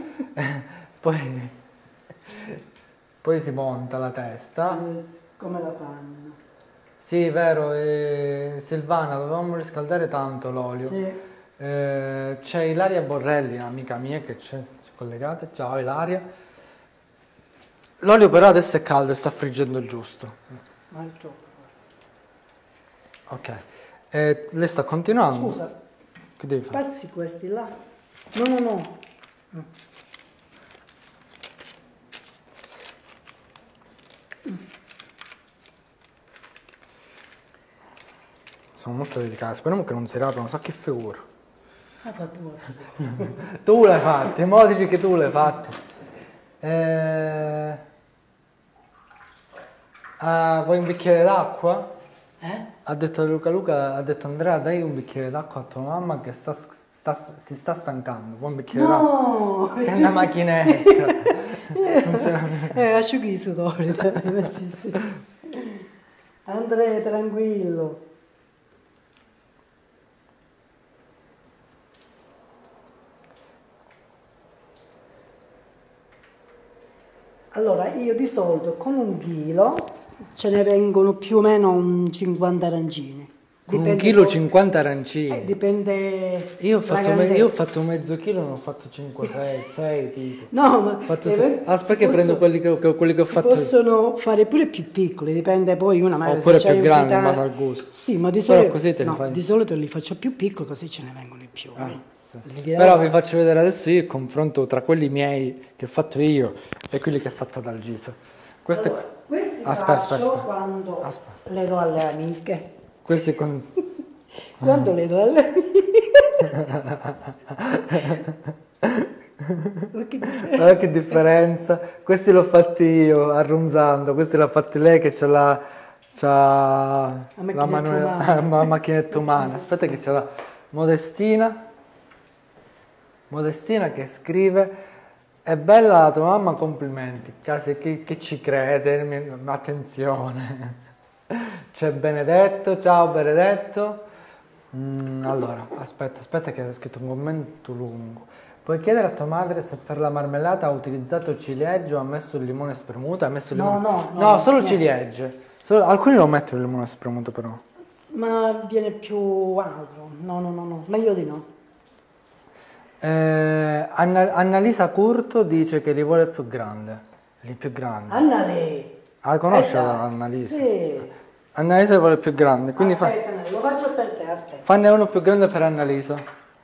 poi si monta la testa. Come la panna. Sì, vero, Silvana, dovevamo riscaldare tanto l'olio. Sì. C'è Ilaria Borrelli, amica mia che c'è collegata. Ciao Ilaria. L'olio però adesso è caldo e sta friggendo giusto. Ma è troppo. Ok. Lei sta continuando? Scusa, che devi fare? passi questi là. No. Sono molto delicati, speriamo che non si rapiano, sa che figura. Hai fatto voi. Tu l'hai fatta, mo dici che tu l'hai fatta. Vuoi un bicchiere d'acqua? Ha detto Luca, ha detto Andrea dai un bicchiere d'acqua a tua mamma che si sta stancando. Vuoi un bicchiere d'acqua? È una macchinetta. Asciughi i sudori. Andrea, tranquillo. Allora, io di solito con 1 chilo ce ne vengono più o meno un 50 arancini. Con 1 chilo 50 arancini? Dipende. Io ho fatto mezzo chilo, ne ho fatto 5, 6 tipo. No, ma aspetta che prendo quelli che ho fatto. Possono fare pure più piccoli, dipende poi una magari. Oppure più grandi in base al gusto. Sì, ma di solito, però così te li fai. Di solito li faccio più piccoli così ce ne vengono di più. Però vi faccio vedere adesso io il confronto tra quelli miei che ho fatto io e quelli che ha fatto Dalgisa. Questi faccio quando le do alle amiche. Questi Quando le do alle amiche. Guarda che differenza. Questi l'ho fatti io arrunzando, questi l'ha fatti lei che c'ha la macchinetta umana. Aspetta che c'è la Modestina che scrive è bella la tua mamma, complimenti, che ci crede, attenzione. C'è Benedetto, ciao Benedetto. Allora, aspetta che ha scritto un commento lungo. Puoi chiedere a tua madre se per la marmellata ha utilizzato ciliegie o ha messo il limone spremuto? No, solo ciliegie. Alcuni lo mettono il limone spremuto però. Ma viene più altro. No, meglio di no. Annalisa Curto dice che li vuole più grande. Li più grandi. Annalì. Ah, conosce Annalisa? Sì. Annalisa li vuole più grande, quindi Aspetta, lo faccio per te, aspetta. fanne uno più grande per Annalisa.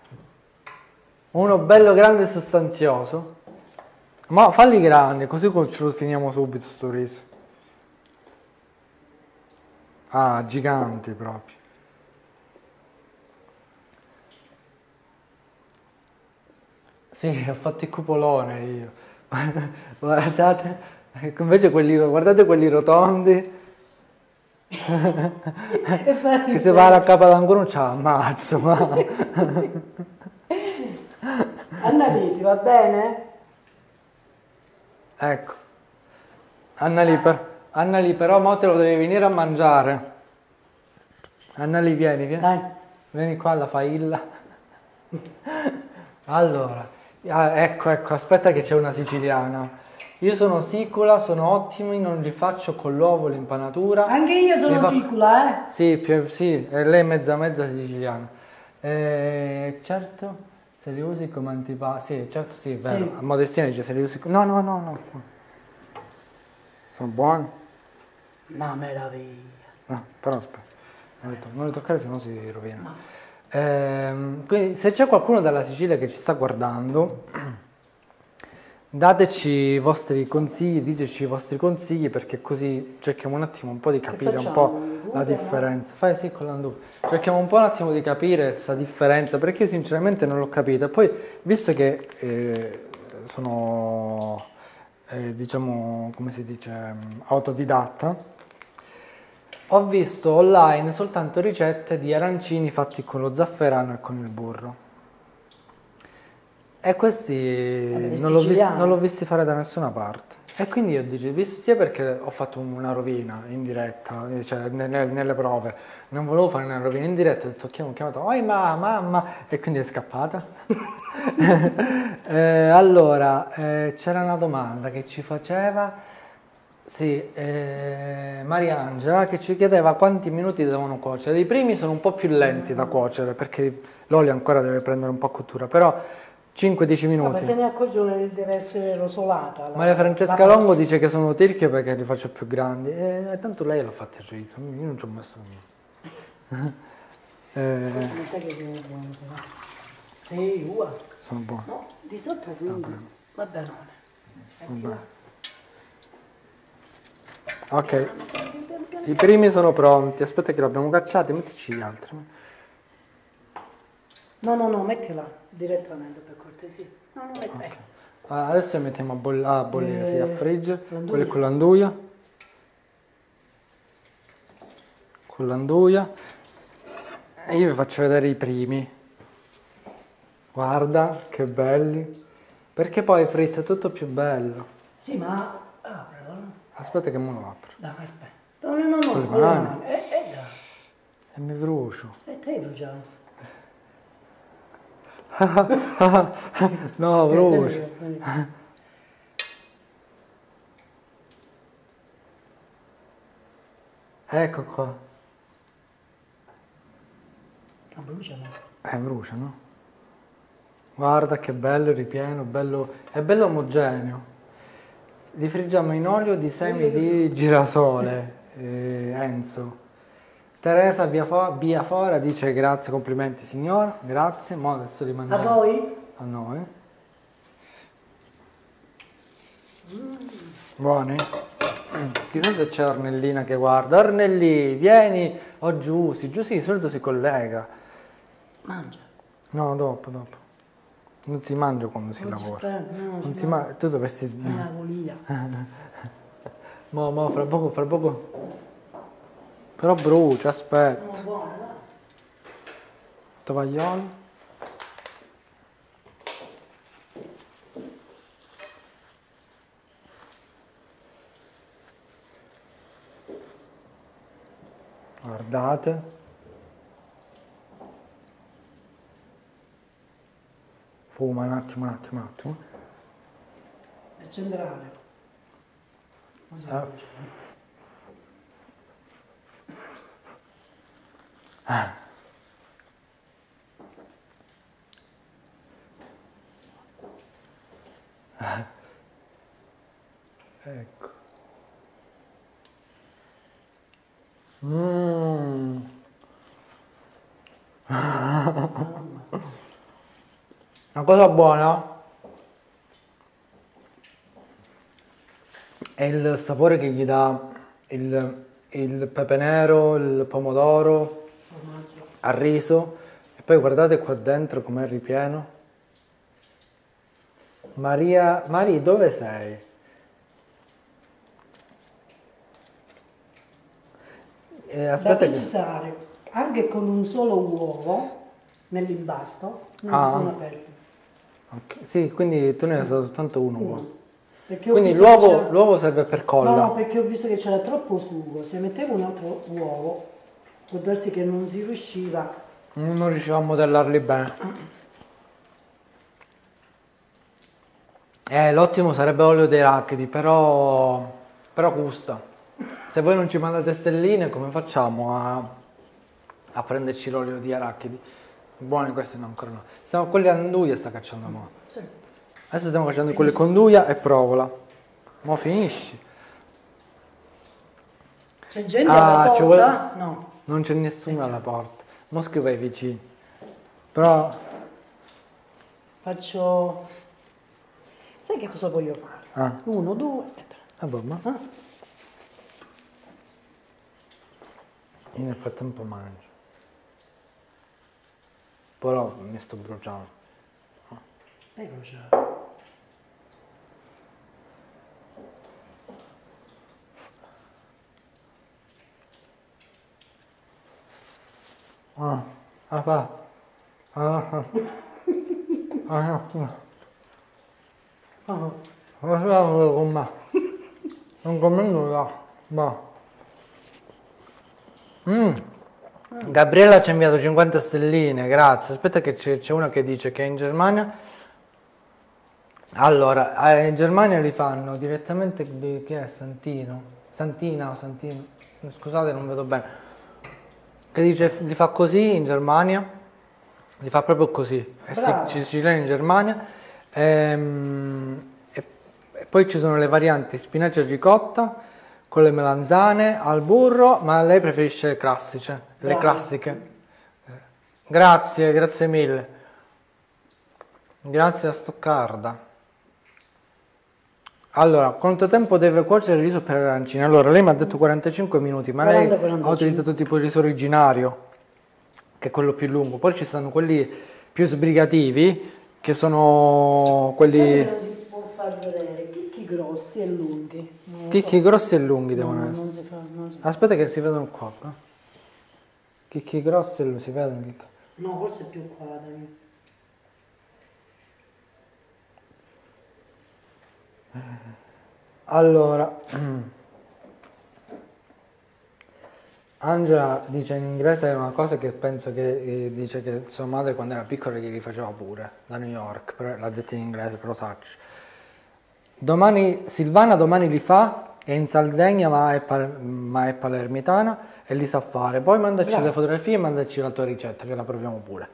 Uno bello grande e sostanzioso. Ma falli grandi, così ce lo finiamo subito sto riso. Ah, giganti proprio. Sì, ho fatto il cupolone io. Guardate, invece guardate quelli rotondi. Che se va a capo ancora non ce l'ammazzo, ma... Annalì, ti va bene? Ecco. Annalì, però mo te lo devi venire a mangiare. Annalì, vieni. Dai. Vieni qua alla failla. Allora, ecco, aspetta che c'è una siciliana. Io sono sicula, sono ottimi, non li faccio con l'uovo, l'impanatura. Anche io sono sicula, Sì, lei è mezza siciliana. Certo, se li usi come antipasto. Sì, certo, sì, è vero. Sì. A Modestina dice se li usi come... No. Sono buoni? Una meraviglia. No, però aspetta. Non li toccare, sennò si rovina. No. Quindi se c'è qualcuno dalla Sicilia che ci sta guardando, dateci i vostri consigli, diteci i vostri consigli, perché così cerchiamo un attimo un po' di capire un po' la differenza. Fai sì con l'andù. Cerchiamo un attimo di capire questa differenza, perché io sinceramente non l'ho capita. Poi, visto che sono, diciamo, come si dice, autodidatta, ho visto online soltanto ricette di arancini fatti con lo zafferano e con il burro. E questi non l'ho visti fare da nessuna parte. E quindi io dico, sia perché ho fatto una rovina in diretta, cioè nelle prove, non volevo fare una rovina in diretta, ho detto, ho chiamato, oi mamma, e quindi è scappata. Allora, c'era una domanda che ci faceva... Sì, Mariangela che ci chiedeva quanti minuti devono cuocere. I primi sono un po' più lenti da cuocere perché l'olio ancora deve prendere un po' cottura, però 5-10 minuti. Ma se ne accorge deve essere rosolata. Maria Francesca Longo dice che sono tirchio perché li faccio più grandi. Tanto lei l'ha fatto il riso, io non ci ho messo niente. Mi sa che sono buono però. Sì, uguale. Sono buoni. No, di sotto quindi. Va bene. Ok, i primi sono pronti, aspetta che li abbiamo cacciati, mettici gli altri. No, mettila direttamente per cortesia. No, metti. Okay. Adesso li mettiamo a bollire, sì, a friggere, quelli con l'anduia. E io vi faccio vedere i primi. Guarda, che belli. Perché poi fritto è tutto più bello. Sì, ma... Aspetta che me lo apro. Dai, aspetta. No. Con le mani. Dai. E mi brucio. E te bruciamo. No, brucio. Ecco qua. Bruciano. Brucia, no? Guarda che bello, ripieno, è bello omogeneo. Li friggiamo in olio di semi di girasole, Enzo. Teresa Biafora dice grazie, complimenti signora, grazie, mo adesso li mangiamo. A voi? A noi. Buoni? Chissà se c'è Ornellina che guarda. Ornellì, vieni! Oh Giussi, di solito si collega. Mangia. No, dopo. Non si mangia quando si lavora. Non si mangia. Tu dovresti... Una volia. Mo, fra poco. Però brucia, aspetta. Buono, dai. Tovagliolo. Guardate. Fuma un attimo. È centrale. Ecco. Mm. Una cosa buona è il sapore che gli dà il pepe nero, il pomodoro Formaggio. al riso. E poi guardate qua dentro com'è ripieno. Maria, Mari, dove sei? Da Aspetta che... precisare, anche con un solo uovo nell'impasto non Ah. si sono aperti. Ok, sì, quindi tu ne hai usato soltanto uno. Uno. Perché ho Quindi visto che c'era- l'uovo serve per colla. No, perché ho visto che c'era troppo sugo. Se mettevo un altro uovo, può darsi che non si riusciva. Non riuscivo a modellarli bene. L'ottimo sarebbe olio di arachidi, però gusta. Se voi non ci mandate stelline, come facciamo a prenderci l'olio di arachidi? Buoni questi no, ancora no. Stiamo quelli a nduja sta cacciando mo. Sì. Adesso stiamo facendo quelli con nduja e provola. Mo finisci. C'è gente alla ci porta? No. Non c'è nessuno alla porta. Mo scrivo ai vicini. Però... Faccio... Sai che cosa voglio fare? Ah, 1, 2 e 3. vabbè, ma Ah, io nel frattempo mangio. Però mi sto bruciando. ecco già. Ah, fa. Ah, Ah, con me. Non come nulla. Ma. Gabriella ci ha inviato 50 stelline, grazie. Aspetta che c'è una che dice che è in Germania. Allora, in Germania li fanno direttamente, chi è? Santino? Santina o Santino? Scusate, non vedo bene. Che dice, li fa così in Germania, li fa proprio così. Bravo. Siciliani in Germania. E poi ci sono le varianti spinaci e ricotta con le melanzane al burro, ma lei preferisce le classiche, le Bravo. classiche. Grazie, grazie mille. Grazie a Stoccarda. Allora, quanto tempo deve cuocere il riso per arancine? Allora, lei mi ha detto 45 minuti, ma lei 40-45. ha utilizzato tipo il riso originario, che è quello più lungo. Poi ci stanno quelli più sbrigativi, che sono quelli... Non si può far vedere, chicchi grossi e lunghi. Non lo Chicchi grossi e lunghi so. devono No, essere. non si fa, non si fa. Aspetta che si vedono qua. Chicchi grossi e lunghi, si vedono? No, forse è più qua, dai. Allora, Angela dice in inglese una cosa che penso che dice che sua madre quando era piccola glieli faceva pure, da New York, però l'ha detto in inglese, però sacci. Domani, Silvana domani li fa, è in Sardegna ma è palermitana e li sa fare. Poi mandaci Bravo. le fotografie e mandaci la tua ricetta che la proviamo pure.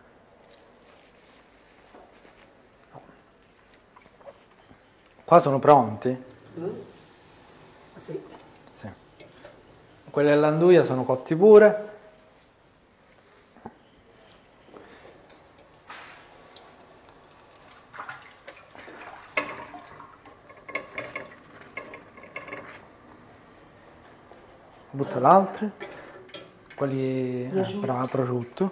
Qua sono pronti? Sì. Sì. Quelli all'anduia sono cotti pure. Butta l'altro. Quelli Prosciutto. prosciutto.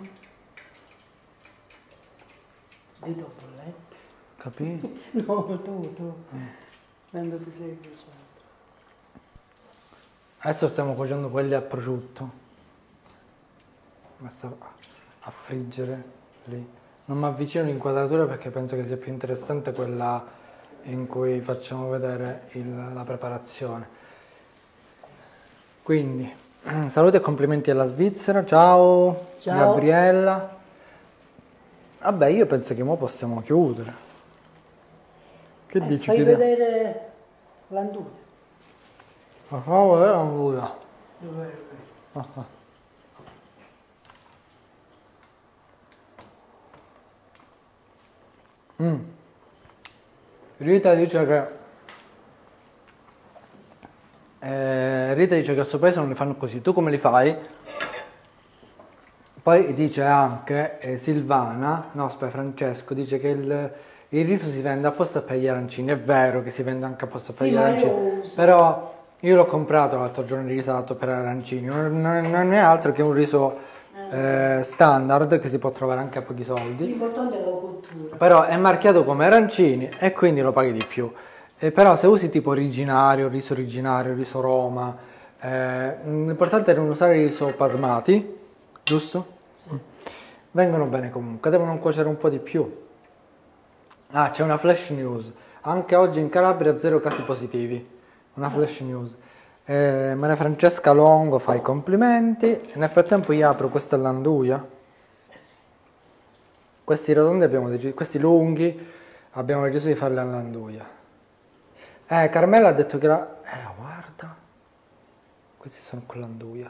Dito bollente. Capito? No, tu. Quando ti sei cucinato. Adesso stiamo cuocendo quelli a prosciutto. Messo a friggere lì. Non mi avvicino all'inquadratura perché penso che sia più interessante quella in cui facciamo vedere la preparazione. Quindi, salute e complimenti alla Svizzera. Ciao, Ciao. Gabriella. Vabbè, io penso che ora possiamo chiudere. Che dici? Fai Chiudiamo? vedere l'anduia. Facciamo vedere l'anduia. Dov'è? Rita dice che a suo paese non li fanno così. Tu come li fai? Poi dice anche Silvana, no aspetta, Francesco, dice che il riso si vende apposta per gli arancini. È vero che si vende anche apposta per Sì, gli ma arancini, però io l'ho comprato l'altro giorno di risato per arancini, non è altro che un riso standard che si può trovare anche a pochi soldi. L'importante è la cottura. Però è marchiato come arancini e quindi lo paghi di più. Però se usi tipo originario, riso Roma, l'importante è non usare riso basmati, giusto? Sì. Vengono bene comunque, devono cuocere un po' di più. Ah, c'è una flash news. Anche oggi in Calabria 0 casi positivi. Una flash news. Maria Francesca Longo fa i complimenti. Nel frattempo io apro questa landuia. Questi rotondi abbiamo deciso, questi lunghi abbiamo deciso di farli all'anduia. Carmela ha detto che la... guarda. Questi sono con l'anduia.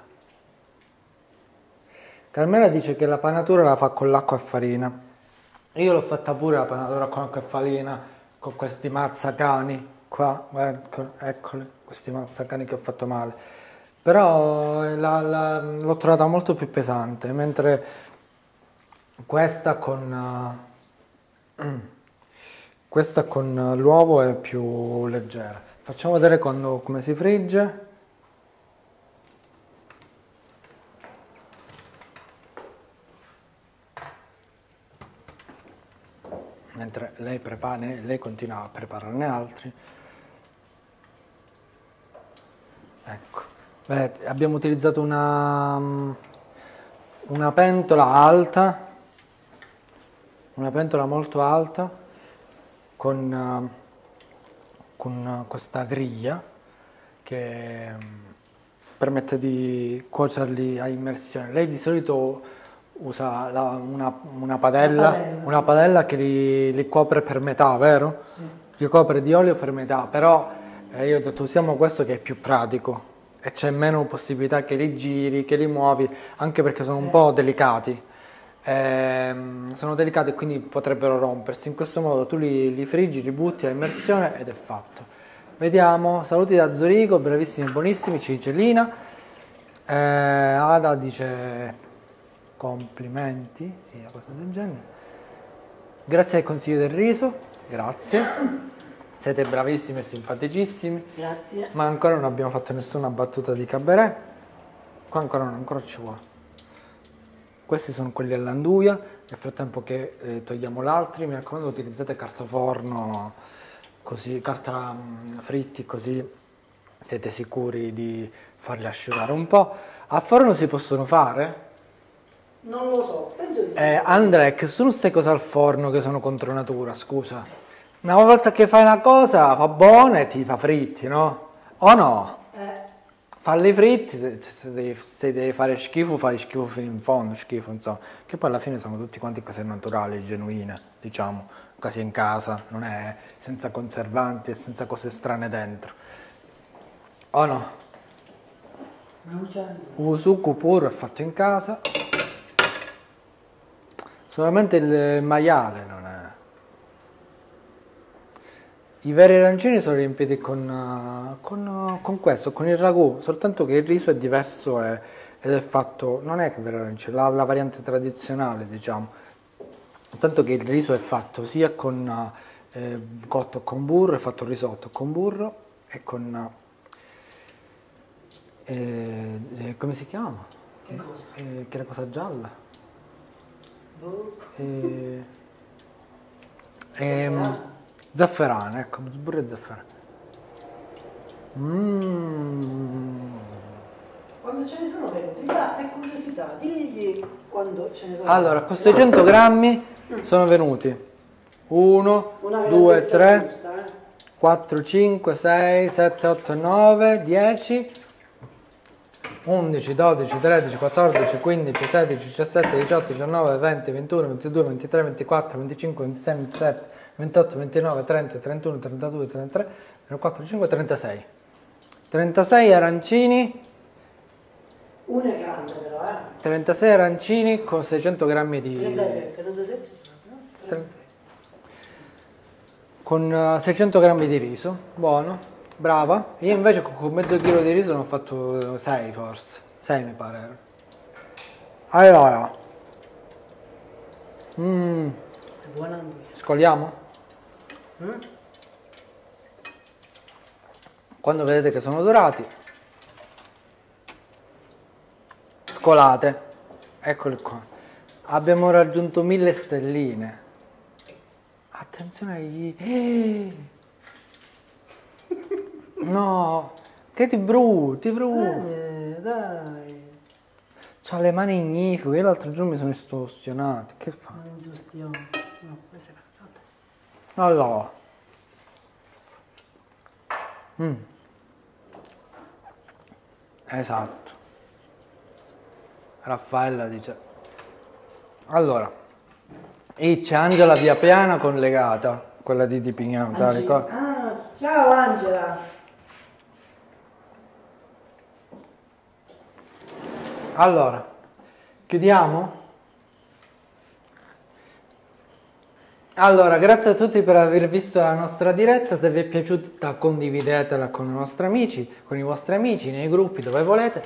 Carmela dice che la panatura la fa con l'acqua e farina. Io l'ho fatta pure la panatura con acqua e farina, con questi mazzacani qua, eccoli, questi mazzacani che ho fatto male. Però l'ho trovata molto più pesante, mentre questa con l'uovo è più leggera. Facciamo vedere come si frigge. Mentre lei continua a prepararne altri. Ecco. Beh, abbiamo utilizzato una pentola alta, una pentola molto alta con questa griglia che permette di cuocerli a immersione. Lei di solito usa una padella che li copre per metà, vero? Sì. Li copre di olio per metà, però io ho detto usiamo questo che è più pratico e c'è meno possibilità che li giri, che li muovi, anche perché sono un po' delicati. Sono delicati e quindi potrebbero rompersi. In questo modo tu li friggi, li butti a immersione ed è fatto. Vediamo, saluti da Zurigo, bravissimi, buonissimi, ci dice Lina. Ada dice complimenti, sì, a cosa del genere. Grazie al consiglio del riso, grazie. Siete bravissimi e simpaticissimi. Grazie. Ma ancora non abbiamo fatto nessuna battuta di cabaret. Qua ancora ci vuole. Questi sono quelli all'anduia. Nel frattempo che togliamo l'altri, mi raccomando utilizzate carta forno, così, carta fritti, così siete sicuri di farli asciugare un po'. A forno si possono fare? Non lo so, penso di sì. Andrea, che sono queste cose al forno che sono contro natura, scusa. Una volta che fai una cosa, fa buona e ti fa fritti, no? O no? Falli fritti, se devi fare schifo, fai schifo fino in fondo, schifo, insomma. Che poi alla fine sono tutti quanti cose naturali, genuine, diciamo, quasi in casa, non è senza conservanti e senza cose strane dentro. O no? Usuku puro è fatto in casa. Solamente il maiale non è. I veri arancini sono riempiti con questo, con il ragù, soltanto che il riso è diverso ed è fatto, non è che vero arancino, la variante tradizionale diciamo, soltanto che il riso è fatto sia con cotto con burro, è fatto il risotto con burro e con, come si chiama? Che cosa? Che è la cosa gialla? Zafferano, ecco, burro e zafferano. Quando ce ne sono venuti, per curiosità, digli quando ce ne sono. Allora, questi 100 grammi sono venuti 1, 2, 3, 4, 5, 6, 7, 8, 9, 10, 11, 12, 13, 14, 15, 16, 17, 18, 19, 20, 21, 22, 23, 24, 25, 26, 27, 28, 29, 30, 31, 32, 33, 34, 35, 36. 36 arancini. Uno è grande però, 36 arancini con 600 grammi di... 37, 37, 36. con 600 grammi di riso, buono, brava. Io invece con mezzo chilo di riso ne ho fatto 6 forse, 6 mi pare. Allora, È buona anche. scoliamo? Mm? Quando vedete che sono dorati, scolate. Eccoli qua. Abbiamo raggiunto 1000 stelline. Attenzione agli... No, che ti brutti, Dai. C'ha le mani ignifuge. Io l'altro giorno mi sono istustionato. Che fa? Non insustiamo. No, questa è la fatta. Allora. Esatto. Raffaella dice. Allora. E c'è Angela Via Piana collegata. Quella di Pignano, te la ricordi? Ah, ciao Angela. Allora. Chiudiamo? Allora, grazie a tutti per aver visto la nostra diretta. Se vi è piaciuta condividetela con i vostri amici, nei gruppi, dove volete.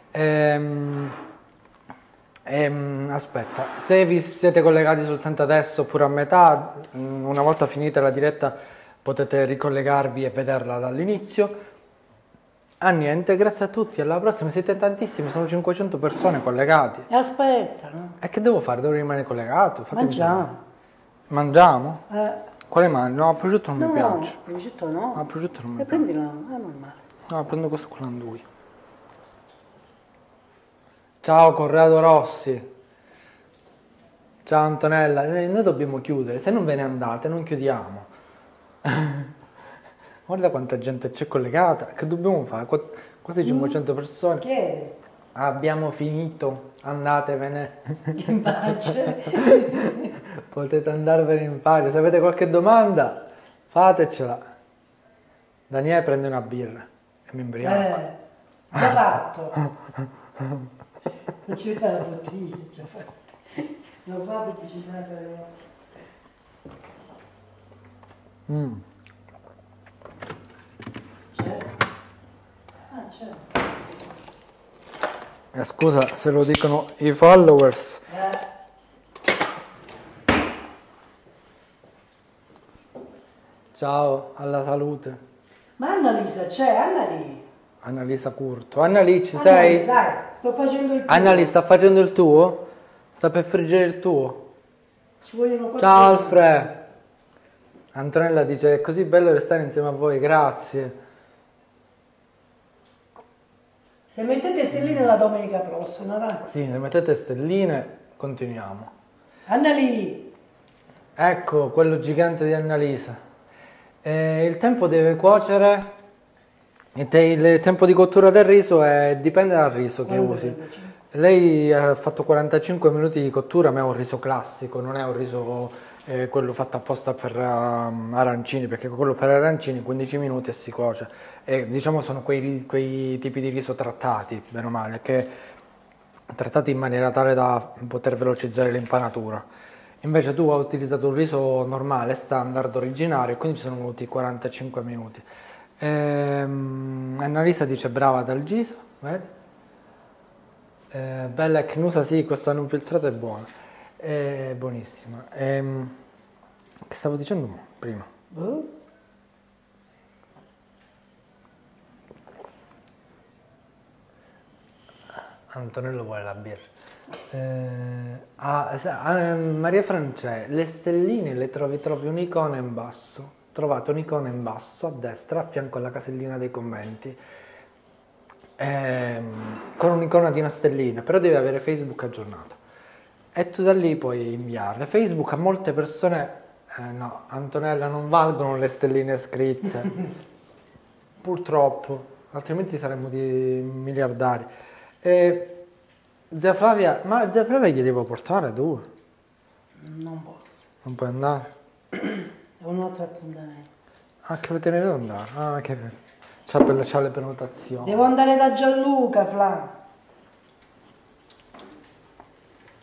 Aspetta, se vi siete collegati soltanto adesso oppure a metà, una volta finita la diretta potete ricollegarvi e vederla dall'inizio. Niente, grazie a tutti, alla prossima. Siete tantissimi, sono 500 persone collegate. E aspetta, no? E che devo fare? Devo rimanere collegato? Fatemi Mangiamo. sapere. Mangiamo? Eh, Quale mangio? No, prosciutto non mi piace. prosciutto no. No, prosciutto non mi E piace. prendila, è normale. No, prendo questo con l'andui. Ciao Corrado Rossi. Ciao Antonella. Noi dobbiamo chiudere. Se non ve ne andate, non chiudiamo. Guarda quanta gente c'è collegata. Che dobbiamo fare? Quasi 500 persone. Chiedi. Abbiamo finito. Andatevene. In pace. Potete andarvene in pace. Se avete qualche domanda, fatecela. Daniele prende una birra e mi imbriaco. Già fatto. Non ci vede la bottiglia, già fatto. Non fa pubblicità per... C'è? Ah, c'è. Scusa se lo dicono i followers. Ciao, alla salute. Ma Annalisa c'è, Annalì. Annalisa Curto. Annalì, ci Annalì, sei? dai, sto facendo il tuo. Annalì, sta facendo il tuo? Sta per friggere il tuo? Ci vogliono quattro Ciao minuti. Alfred. Antonella dice è così bello restare insieme a voi, grazie. Se mettete stelline la domenica prossima, dai. Sì, se mettete stelline, continuiamo. Annalì. Ecco, quello gigante di Annalisa. Il tempo deve cuocere. Il tempo di cottura del riso dipende dal riso che usi. Lei ha fatto 45 minuti di cottura, ma è un riso classico, non è un riso quello fatto apposta per arancini, perché quello per arancini 15 minuti e si cuoce. E diciamo sono quei tipi di riso trattati, bene o male, che trattati in maniera tale da poter velocizzare l'impanatura. Invece tu hai utilizzato un riso normale, standard, originario, e quindi ci sono voluti 45 minuti. Annalisa dice brava dal Giso, vedi? Bella e Cnusa, sì, questa non filtrata è buona, è buonissima. Che stavo dicendo prima? Antonello vuole la birra. Maria Francesca, le stelline le trovi un'icona in basso. Trovate un'icona in basso a destra a fianco alla casellina dei commenti. Con un'icona di una stellina, però devi avere Facebook aggiornato. E tu da lì puoi inviarle. Facebook a molte persone, no, Antonella, non valgono le stelline scritte. Purtroppo, altrimenti saremmo di miliardari. Zia Flavia, ma Zia Flavia gli devo portare due? Non posso. Non puoi andare? È un altro appuntamento. Ah, che te ne devo andare? Ah, che c'ha le prenotazioni. Devo andare da Gianluca, Fla.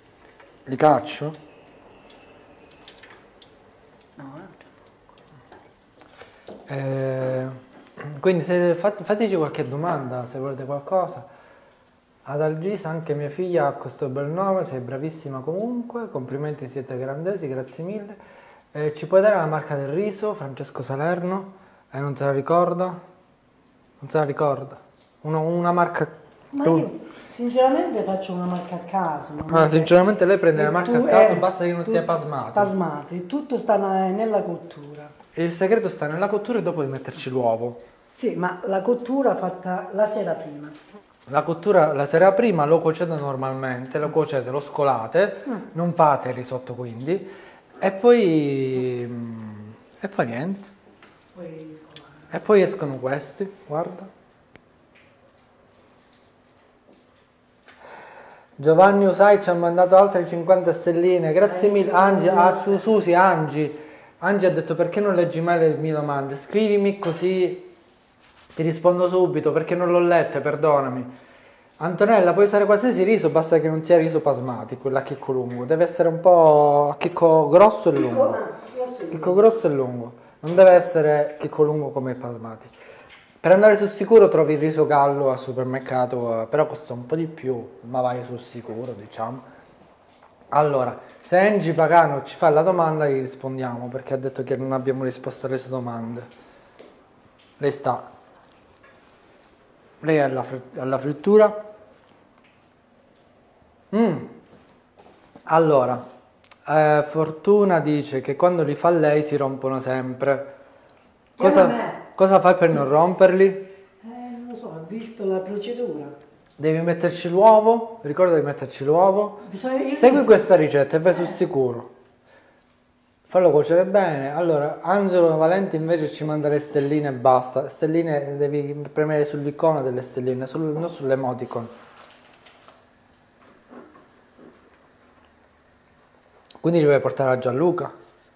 Li caccio? No, Quindi se fateci qualche domanda, se volete qualcosa. Adalgisa, anche mia figlia ha questo bel nome, sei bravissima comunque, complimenti, siete grandiosi, grazie mille. Ci puoi dare la marca del riso, Francesco Salerno? Non se la ricorda? Non se la ricorda? Una marca... Ma io sinceramente faccio una marca a caso. Sinceramente lei prende la marca a caso, basta che non sia pasmato. pasmato. Tutto sta nella cottura. Il segreto sta nella cottura e dopo di metterci l'uovo. Sì, ma la cottura fatta la sera prima. La cottura la sera prima lo cuocete normalmente, lo cuocete, lo scolate, non fate il risotto quindi, e poi niente. E poi escono questi, guarda. Giovanni Usai ci ha mandato altre 50 stelline, grazie mille. Angi, Susi, Angi ha detto perché non leggi mai le mie domande, scrivimi così ti rispondo subito perché non l'ho lette, perdonami. Antonella, puoi usare qualsiasi riso, basta che non sia riso basmati, quello a chicco lungo, deve essere un po' a chicco grosso e lungo. Chicco grosso e lungo, non deve essere chicco lungo come i basmati. Per andare sul sicuro trovi il riso gallo al supermercato, però costa un po' di più, ma vai sul sicuro, diciamo. Allora, se Angie Pagano ci fa la domanda, gli rispondiamo, perché ha detto che non abbiamo risposto alle sue domande. Lei è alla frittura. Allora, Fortuna dice che quando li fa lei si rompono sempre. Cosa fai per non romperli? Non lo so, ho visto la procedura. Devi metterci l'uovo, ricorda di metterci l'uovo. Segui questa ricetta e vai sul sicuro. Fallo cuocere bene. Allora, Angelo Valenti invece ci manda le stelline e basta. Stelline, devi premere sull'icona delle stelline, non sull'emoticon. Quindi li vuoi portare a Gianluca?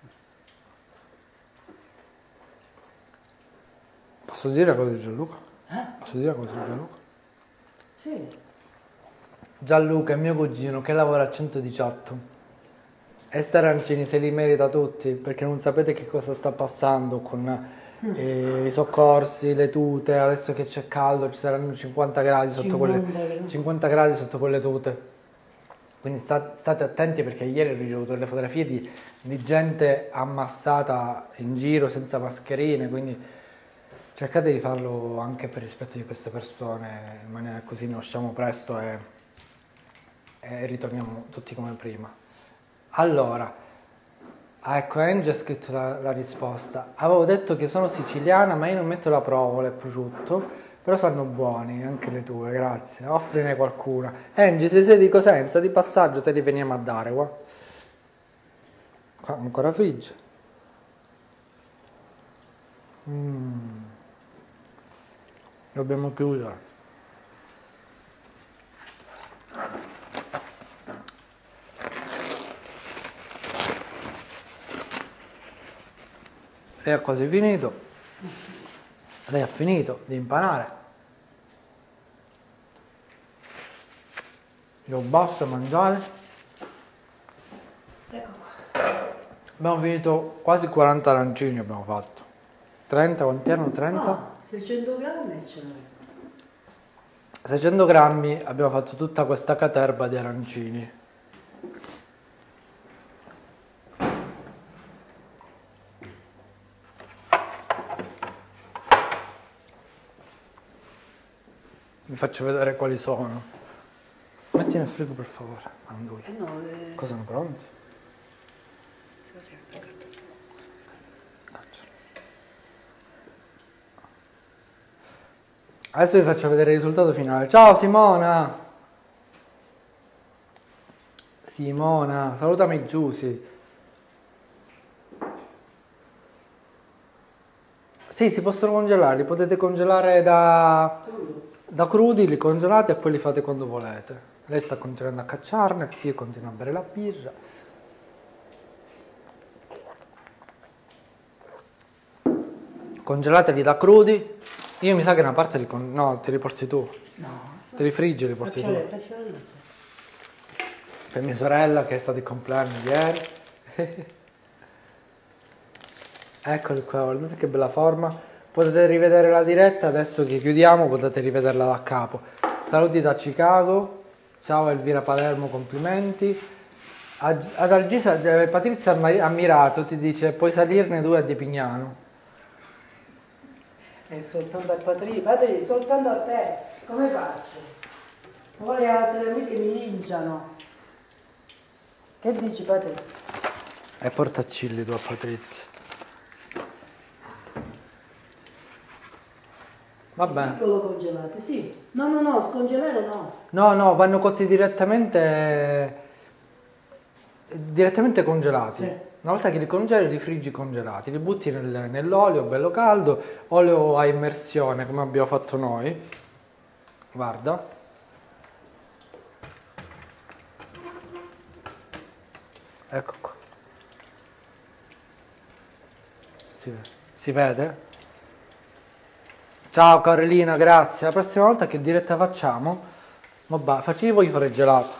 Posso dire cosa di Gianluca? Posso dire cosa di Gianluca? Sì. Gianluca è mio cugino che lavora a 118. E sta arancini se li merita tutti, perché non sapete che cosa sta passando con i soccorsi, le tute, adesso che c'è caldo ci saranno 50 gradi sotto 50 gradi sotto quelle tute. Quindi state attenti perché ieri ho ricevuto delle fotografie di gente ammassata in giro senza mascherine, quindi cercate di farlo anche per rispetto di queste persone, in maniera così ne usciamo presto e ritorniamo tutti come prima. Allora, ecco, Angie ha scritto la risposta. Avevo detto che sono siciliana, ma io non metto la provola e prosciutto, però sanno buoni, anche le tue, grazie. Offrine qualcuna. Angie, se sei di Cosenza, di passaggio te li veniamo a dare, qua. Qua ancora frigge. Dobbiamo chiudere. Lei ha quasi finito. Lei ha finito di impanare. Io basta mangiare. Ecco qua. Abbiamo finito quasi 40 arancini abbiamo fatto. 30, quanti erano? 30? 600 grammi ce n'è. 600 grammi abbiamo fatto tutta questa caterba di arancini. Vi faccio vedere quali sono. Metti nel frigo per favore. Cosa sono pronti? Adesso vi faccio vedere il risultato finale. Ciao Simona! Simona, salutami Giusy. Sì, si possono congelare, li potete congelare da crudi, li congelate e poi li fate quando volete. Lei sta continuando a cacciarne, io continuo a bere la birra. Congelateli da crudi. Io mi sa che una parte no, te li porti tu. No. Te li friggi e li porti tu. Per mia sorella che è stato il compleanno ieri. Eccoli qua, guardate che bella forma. Potete rivedere la diretta, adesso che chiudiamo potete rivederla da capo. Saluti da Chicago, ciao Elvira Palermo, complimenti. Ad Algisa, Patrizia Ammirato ti dice puoi salirne 2 a Di Pignano. Soltanto a Patrizia, soltanto a te, come faccio? Poi le altre amiche mi linciano. Che dici Patrizia? E portacilli tu a Patrizia. Va bene. Piccolo congelati, sì. No, scongelare no. No, vanno cotti direttamente congelati. Sì. Una volta che li congeli, li friggi congelati, li butti nell'olio bello caldo, olio a immersione come abbiamo fatto noi. Guarda. Ecco qua. Si vede? Ciao Carolina, grazie. La prossima volta che diretta facciamo? Voglio fare il gelato.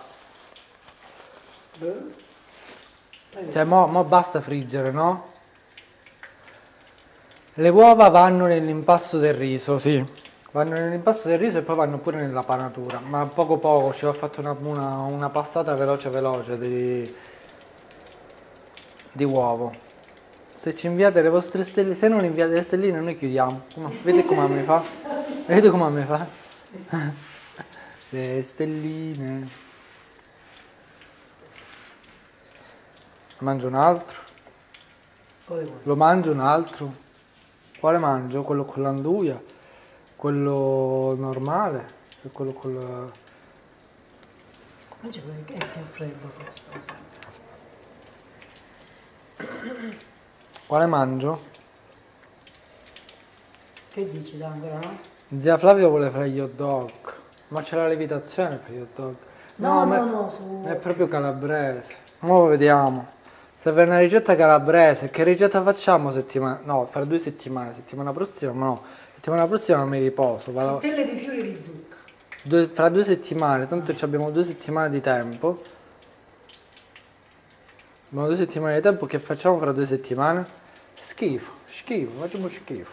Cioè, mo basta friggere, no? Le uova vanno nell'impasto del riso, sì. Vanno nell'impasto del riso e poi vanno pure nella panatura. Ma poco, ci ho fatto una passata veloce di uovo. Se ci inviate le vostre stelline, se non inviate le stelline noi chiudiamo. Vedete come mi fa? Vedete come mi fa? Le stelline. Mangio un altro. Lo mangio un altro. Quale mangio? Quello con l'anduia? Quello normale? E quello con la... Mangi che è più freddo questo. Quale mangio? Che dici ancora, no? Zia Flavia vuole fare gli hot dog. Ma c'è la lievitazione per gli hot dog? No, su... È proprio calabrese. Ora vediamo. Serve una ricetta calabrese. Che ricetta facciamo settimana? No, fra 2 settimane. Settimana prossima, ma no. Settimana prossima mi riposo. Stelle di fiori di zucca. Fra 2 settimane, tanto abbiamo 2 settimane di tempo. Abbiamo 2 settimane di tempo, che facciamo fra 2 settimane? Schifo, facciamo schifo.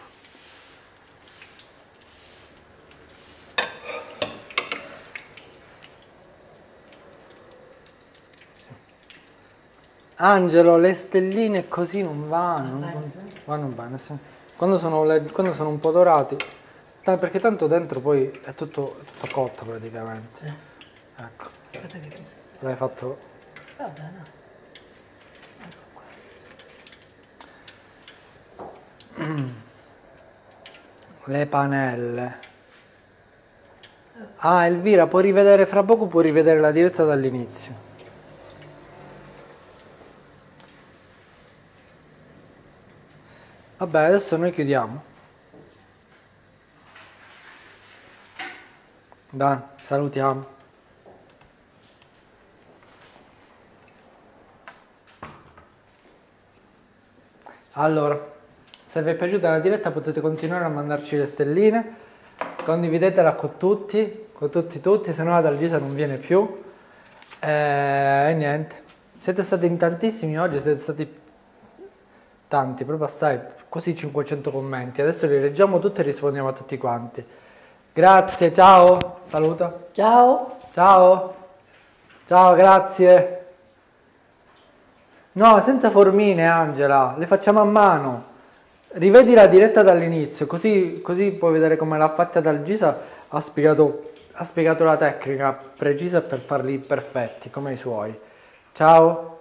Angelo, le stelline così non vanno. Vanno bene, sì. Quando sono un po' dorati, perché tanto dentro poi è tutto cotto praticamente. Sì. Ecco. Aspetta che questo sta. L'hai fatto. Vabbè, no. Le panelle. Ah, Elvira, fra poco puoi rivedere la diretta dall'inizio. Vabbè, adesso noi chiudiamo. Dai, salutiamo. Allora, se vi è piaciuta la diretta potete continuare a mandarci le stelline, condividetela con tutti, se no la Algisa non viene più. E niente, siete stati in tantissimi oggi, siete stati tanti, proprio assai, quasi 500 commenti. Adesso li leggiamo tutti e rispondiamo a tutti quanti. Grazie, ciao, saluta. Ciao. Ciao, grazie. No, senza formine, Angela, le facciamo a mano. Rivedi la diretta dall'inizio, così puoi vedere come l'ha fatta Algisa. Ha spiegato la tecnica precisa per farli perfetti, come i suoi. Ciao.